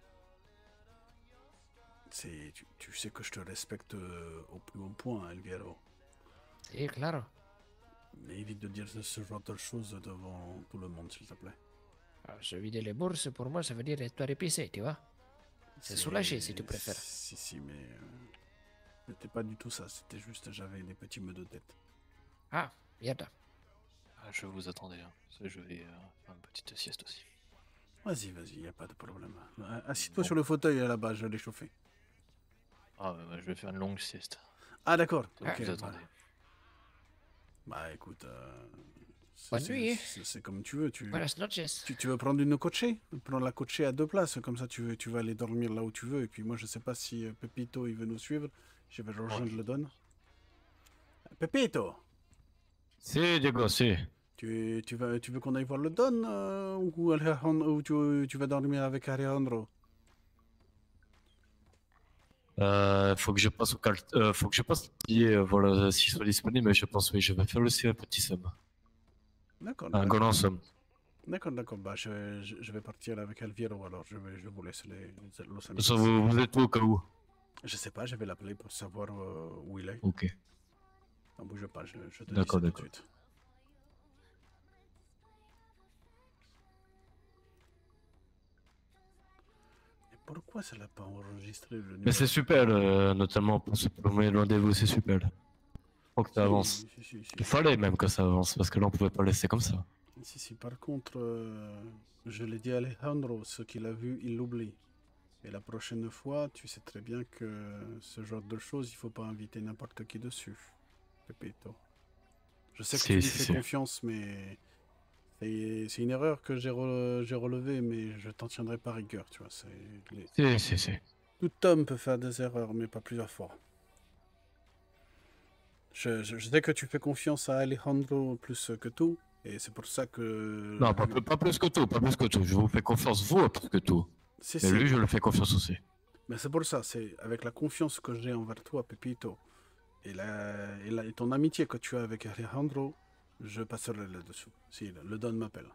Tu sais que je te respecte au plus haut point, Elviero. Sí, claro. Mais évite de dire ce genre de choses devant tout le monde, s'il te plaît. Alors, se vider les bourses, pour moi, ça veut dire être épicé, tu vois. C'est soulagé, si tu préfères. Si, mais... c'était pas du tout ça. C'était juste, j'avais des petits maux de tête. Ah, merde. Ah, je vous attendais. Hein. Je vais faire une petite sieste aussi. Vas-y, y a pas de problème. Assis-toi sur le fauteuil là-bas, je l'ai chauffé. Ah, je vais faire une longue sieste. Ah, d'accord. Donc vous attendez. Bah écoute, Bonne nuit. c'est comme tu veux. Buenas noches. Tu veux prendre une coachée? Prends la coachée à 2 places, comme ça tu vas aller dormir là où tu veux. Et puis moi je sais pas si Pepito il veut nous suivre. Je vais rejoindre le Don. Pepito! Si, Diego, si. Tu veux qu'on aille voir le Don ou tu vas dormir avec Alejandro? Faut que je passe faut que je passe le billet, voilà, s'il soit disponible, mais je pense oui, je vais faire aussi un petit somme. D'accord. Un grand somme. D'accord. Bah je vais partir avec Alviero, alors je vous laisse los amigos. Ça, vous êtes où au cas où? Je sais pas, je vais l'appeler pour savoir où il est. Ok. Non, bouge pas, je te dis D'accord, ça tout de d'accord. suite. Mais pourquoi ça l'a pas enregistré le numéro? Mais c'est super, notamment pour ce premier rendez-vous, c'est super. Faut que ça avance. Si. Il fallait même que ça avance, parce que là on pouvait pas laisser comme ça. Si, par contre, je l'ai dit à Alejandro, ce qu'il a vu, il l'oublie. Et la prochaine fois, tu sais très bien que ce genre de choses, il faut pas inviter n'importe qui dessus. Pepito. Je sais que tu lui fais confiance, mais c'est une erreur que j'ai relevée, mais je t'en tiendrai pas rigueur, tu vois. Si. Tout homme peut faire des erreurs, mais pas plusieurs fois. Je sais que tu fais confiance à Alejandro plus que tout, et c'est pour ça que... Non, pas plus que tout, pas plus que tout. Je vous fais confiance, vous, plus que tout. Mais lui, je le fais confiance aussi. Mais c'est pour ça, c'est avec la confiance que j'ai envers toi, Pepito, et ton amitié que tu as avec Alejandro, je passerai là-dessous. Si le Don m'appelle.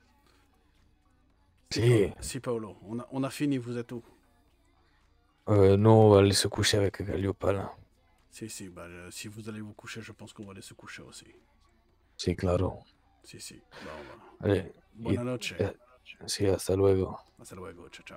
Si, Paolo, on a fini, vous êtes où? Nous, on va aller se coucher avec Galliopa, là. Si, bah, si vous allez vous coucher, je pense qu'on va aller se coucher aussi. Si, claro. Si. Bah, on va. Allez. Buona noche. Si, hasta luego. Hasta luego, ciao.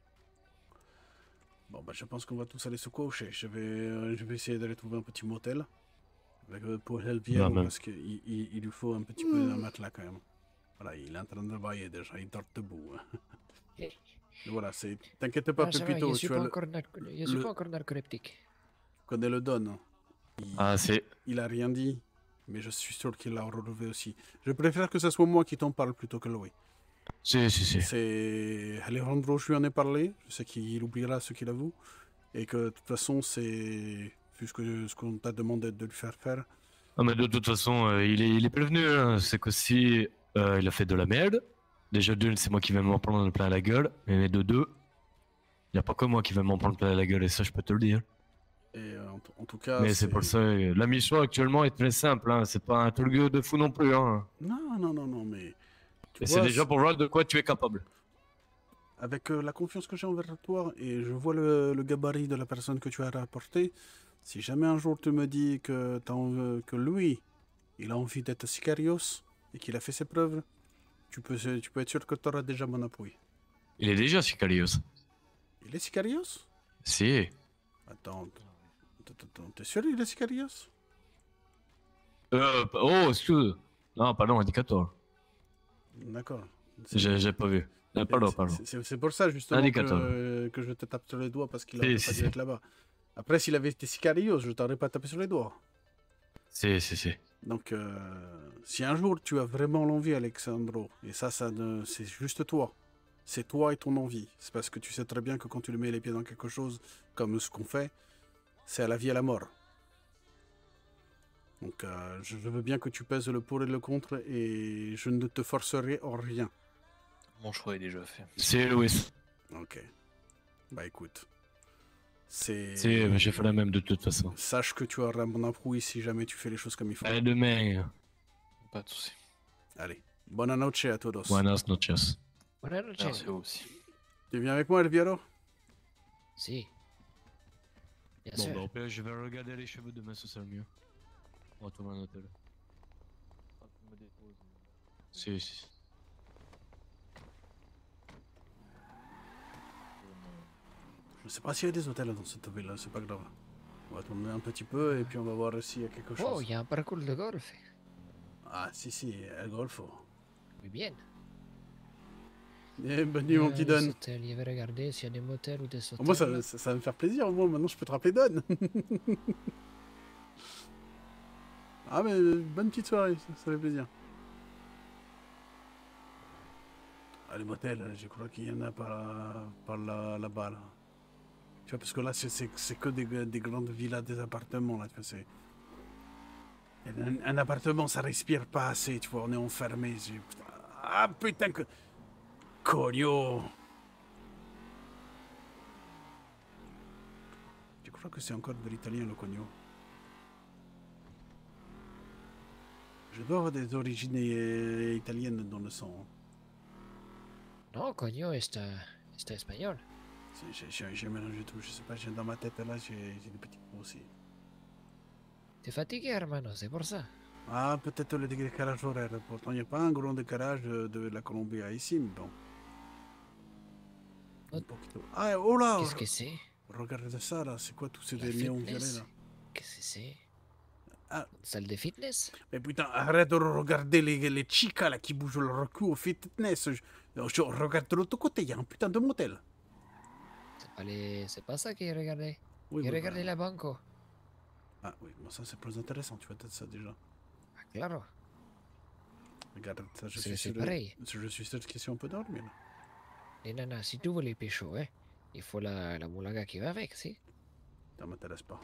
Bon, bah, je pense qu'on va tous aller se coucher. Je vais essayer d'aller trouver un petit motel. Pour Elviero, parce qu'il lui faut un petit peu un matelas quand même. Voilà, il est en train de travailler déjà, il dort debout. Voilà, t'inquiète pas, Pepito. Je suis pas encore narcoleptique. Tu connais le Don. Il a rien dit, mais je suis sûr qu'il l'a relevé aussi. Je préfère que ce soit moi qui t'en parle plutôt que lui. Si. C'est Alejandro, je lui en ai parlé. Je sais qu'il oubliera ce qu'il avoue. Et que de toute façon, c'est ce qu'on t'a demandé de lui faire. Ah, mais de toute façon, il est prévenu. Hein. C'est que si il a fait de la merde, déjà d'une, c'est moi qui vais m'en prendre plein la gueule. Mais de deux, il n'y a pas que moi qui vais m'en prendre plein la gueule. Et ça, je peux te le dire. Et en tout cas, mais c'est pour ça, la mission actuellement est très simple. Hein. C'est pas un truc de fou non plus. Hein. Non, mais... c'est déjà pour voir de quoi tu es capable. Avec la confiance que j'ai envers toi, et je vois le gabarit de la personne que tu as rapporté, Si jamais un jour tu me dis que, que lui, il a envie d'être sicarios et qu'il a fait ses preuves, tu peux être sûr que tu auras déjà mon appui. Il est déjà sicarios. Il est sicarios? Si. Attends, t'es sûr il est sicarios? Oh, excuse. Non, pardon, indicateur. D'accord. J'ai pas vu. Pardon. C'est pour ça justement que je te tape sur les doigts parce qu'il aurait pas dû être là-bas. Après, s'il avait été sicarios, je t'aurais pas tapé sur les doigts. Si. Donc, si un jour tu as vraiment l'envie, Alexandro, et ça c'est juste toi. C'est toi et ton envie. C'est parce que tu sais très bien que quand tu le mets les pieds dans quelque chose, comme ce qu'on fait, c'est à la vie et à la mort. Donc, je veux bien que tu pèses le pour et le contre, et je ne te forcerai en rien. Mon choix est déjà fait. C'est Louis. Ok. Bah écoute. C'est... Si, j'ai fait la même de toute façon. Sache que tu auras mon appui si jamais tu fais les choses comme il faut. Allez, demain. Pas de soucis. Allez. Buona noche a todos. Buenas noches. Buenas noches. Merci vous aussi. Tu viens avec moi, Elviero? Si. Bien Bon, sûr. bah, au pire, je vais regarder les cheveux demain, ce sera mieux. On retourne à l'hôtel. Si. Je sais pas s'il y a des hôtels dans cette ville-là, c'est pas grave. On va tourner un petit peu et puis on va voir s'il y a quelque chose. Oh, il y a un parcours de golf. Ah, si, El Golfo. Oui, bien. Eh, bonne nuit, mon petit Les Don. hôtels, il va regarder s'il y a des motels ou des hôtels. Moi, ça va me faire plaisir, au moins, maintenant je peux te rappeler Don. Ah, mais bonne petite soirée, ça fait plaisir. Ah, les motels, je crois qu'il y en a par là-bas, là. Tu vois, parce que là, c'est que des grandes villas, des appartements, là, tu vois, c'est... Un appartement, ça respire pas assez, tu vois, on est enfermé. Ah, putain que... Cogno! Je crois que c'est encore de l'italien, le cogno. Je dois avoir des origines italiennes dans le sang. Non, coño, está espagnol. J'ai mélangé tout, je sais pas, dans ma tête, là, j'ai des petits mots aussi. T'es fatigué, hermano, c'est pour ça. Ah, peut-être le décalage horaire. Pourtant, il n'y a pas un grand décalage de la Colombie à ici, mais bon. Un poquito. Ah, oh là! Qu'est-ce que c'est? Regarde ça, là. C'est quoi tous ces La néons fitness? violets, là? Qu'est-ce que c'est? Ah. Une salle de fitness? Mais putain, arrête de regarder les chicas, là, qui bougent leur cul au fitness. Je regarde de l'autre côté, il y a un putain de motel. C'est pas ça qu'il regardait. Oui, Il regardait la banco. Ah oui, bon, ça c'est plus intéressant, tu vois peut-être ça déjà. Ah, claro. Regarde, ça, C'est pareil. Je suis sûr que si on peut dormir. Et nana, si tu veux les pécho, hein, il faut la moulaga qui va avec, si? Ça m'intéresse pas.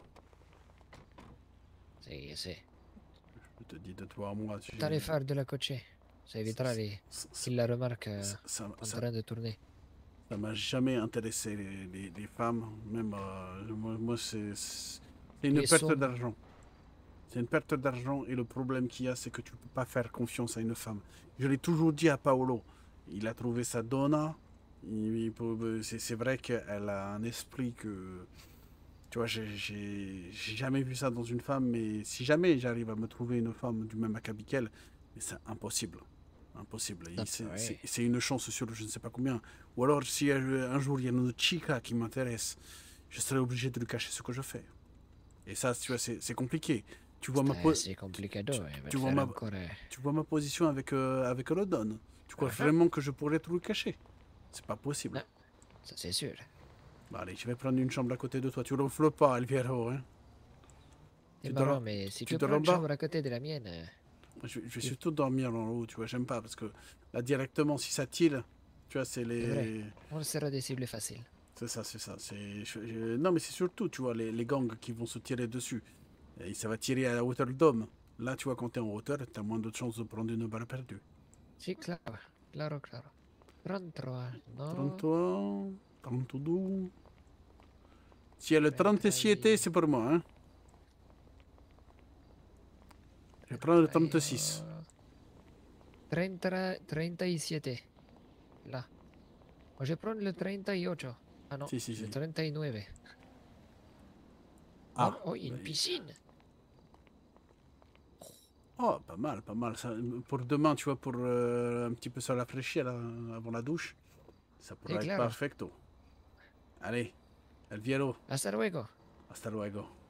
C'est. Je te dis de toi à moi. T'as les phares de la coche. Ça évitera qu'il la remarque en train de tourner. Ça m'a jamais intéressé les femmes. Même moi c'est une perte d'argent. C'est une perte d'argent et le problème qu'il y a, c'est que tu peux pas faire confiance à une femme. Je l'ai toujours dit à Paolo. Il a trouvé sa donna. C'est vrai qu'elle a un esprit que... Tu vois, j'ai jamais vu ça dans une femme, mais si jamais j'arrive à me trouver une femme du même acabit qu'elle, mais c'est impossible. Impossible. C'est une chance sur je ne sais pas combien. Ou alors, si un jour il y a une chica qui m'intéresse, je serai obligé de lui cacher ce que je fais. Et ça, tu vois, c'est compliqué. Tu vois c'est compliqué. Tu vois ma position avec le Don. Tu crois vraiment que je pourrais tout le cacher? C'est pas possible. Non, ça c'est sûr. Bah allez, je vais prendre une chambre à côté de toi. Tu l'enfles pas, Elviero, hein? C'est marrant, mais si tu prends une chambre à côté de la mienne... Je vais surtout dormir en haut, tu vois, j'aime pas, parce que là, directement, si ça tire, tu vois, c'est les... On sera des cibles faciles. C'est ça. Non, mais c'est surtout, tu vois, les gangs qui vont se tirer dessus. Et ça va tirer à la hauteur d'homme. Là, tu vois, quand t'es en hauteur, t'as moins de chances de prendre une balle perdue. Si, claro. 33, non? 32... Si elle est 37, c'est pour moi, hein. Je vais prendre le 36. 37. Là. Moi, je prends le 38. Ah non, Si. le 39. Ah, Oh, une piscine. Oh, pas mal, pas mal. Ça, pour demain, tu vois, pour un petit peu se rafraîchir avant la douche, ça pourrait être claro. perfecto. Allez, el viero. Hasta luego. Hasta luego.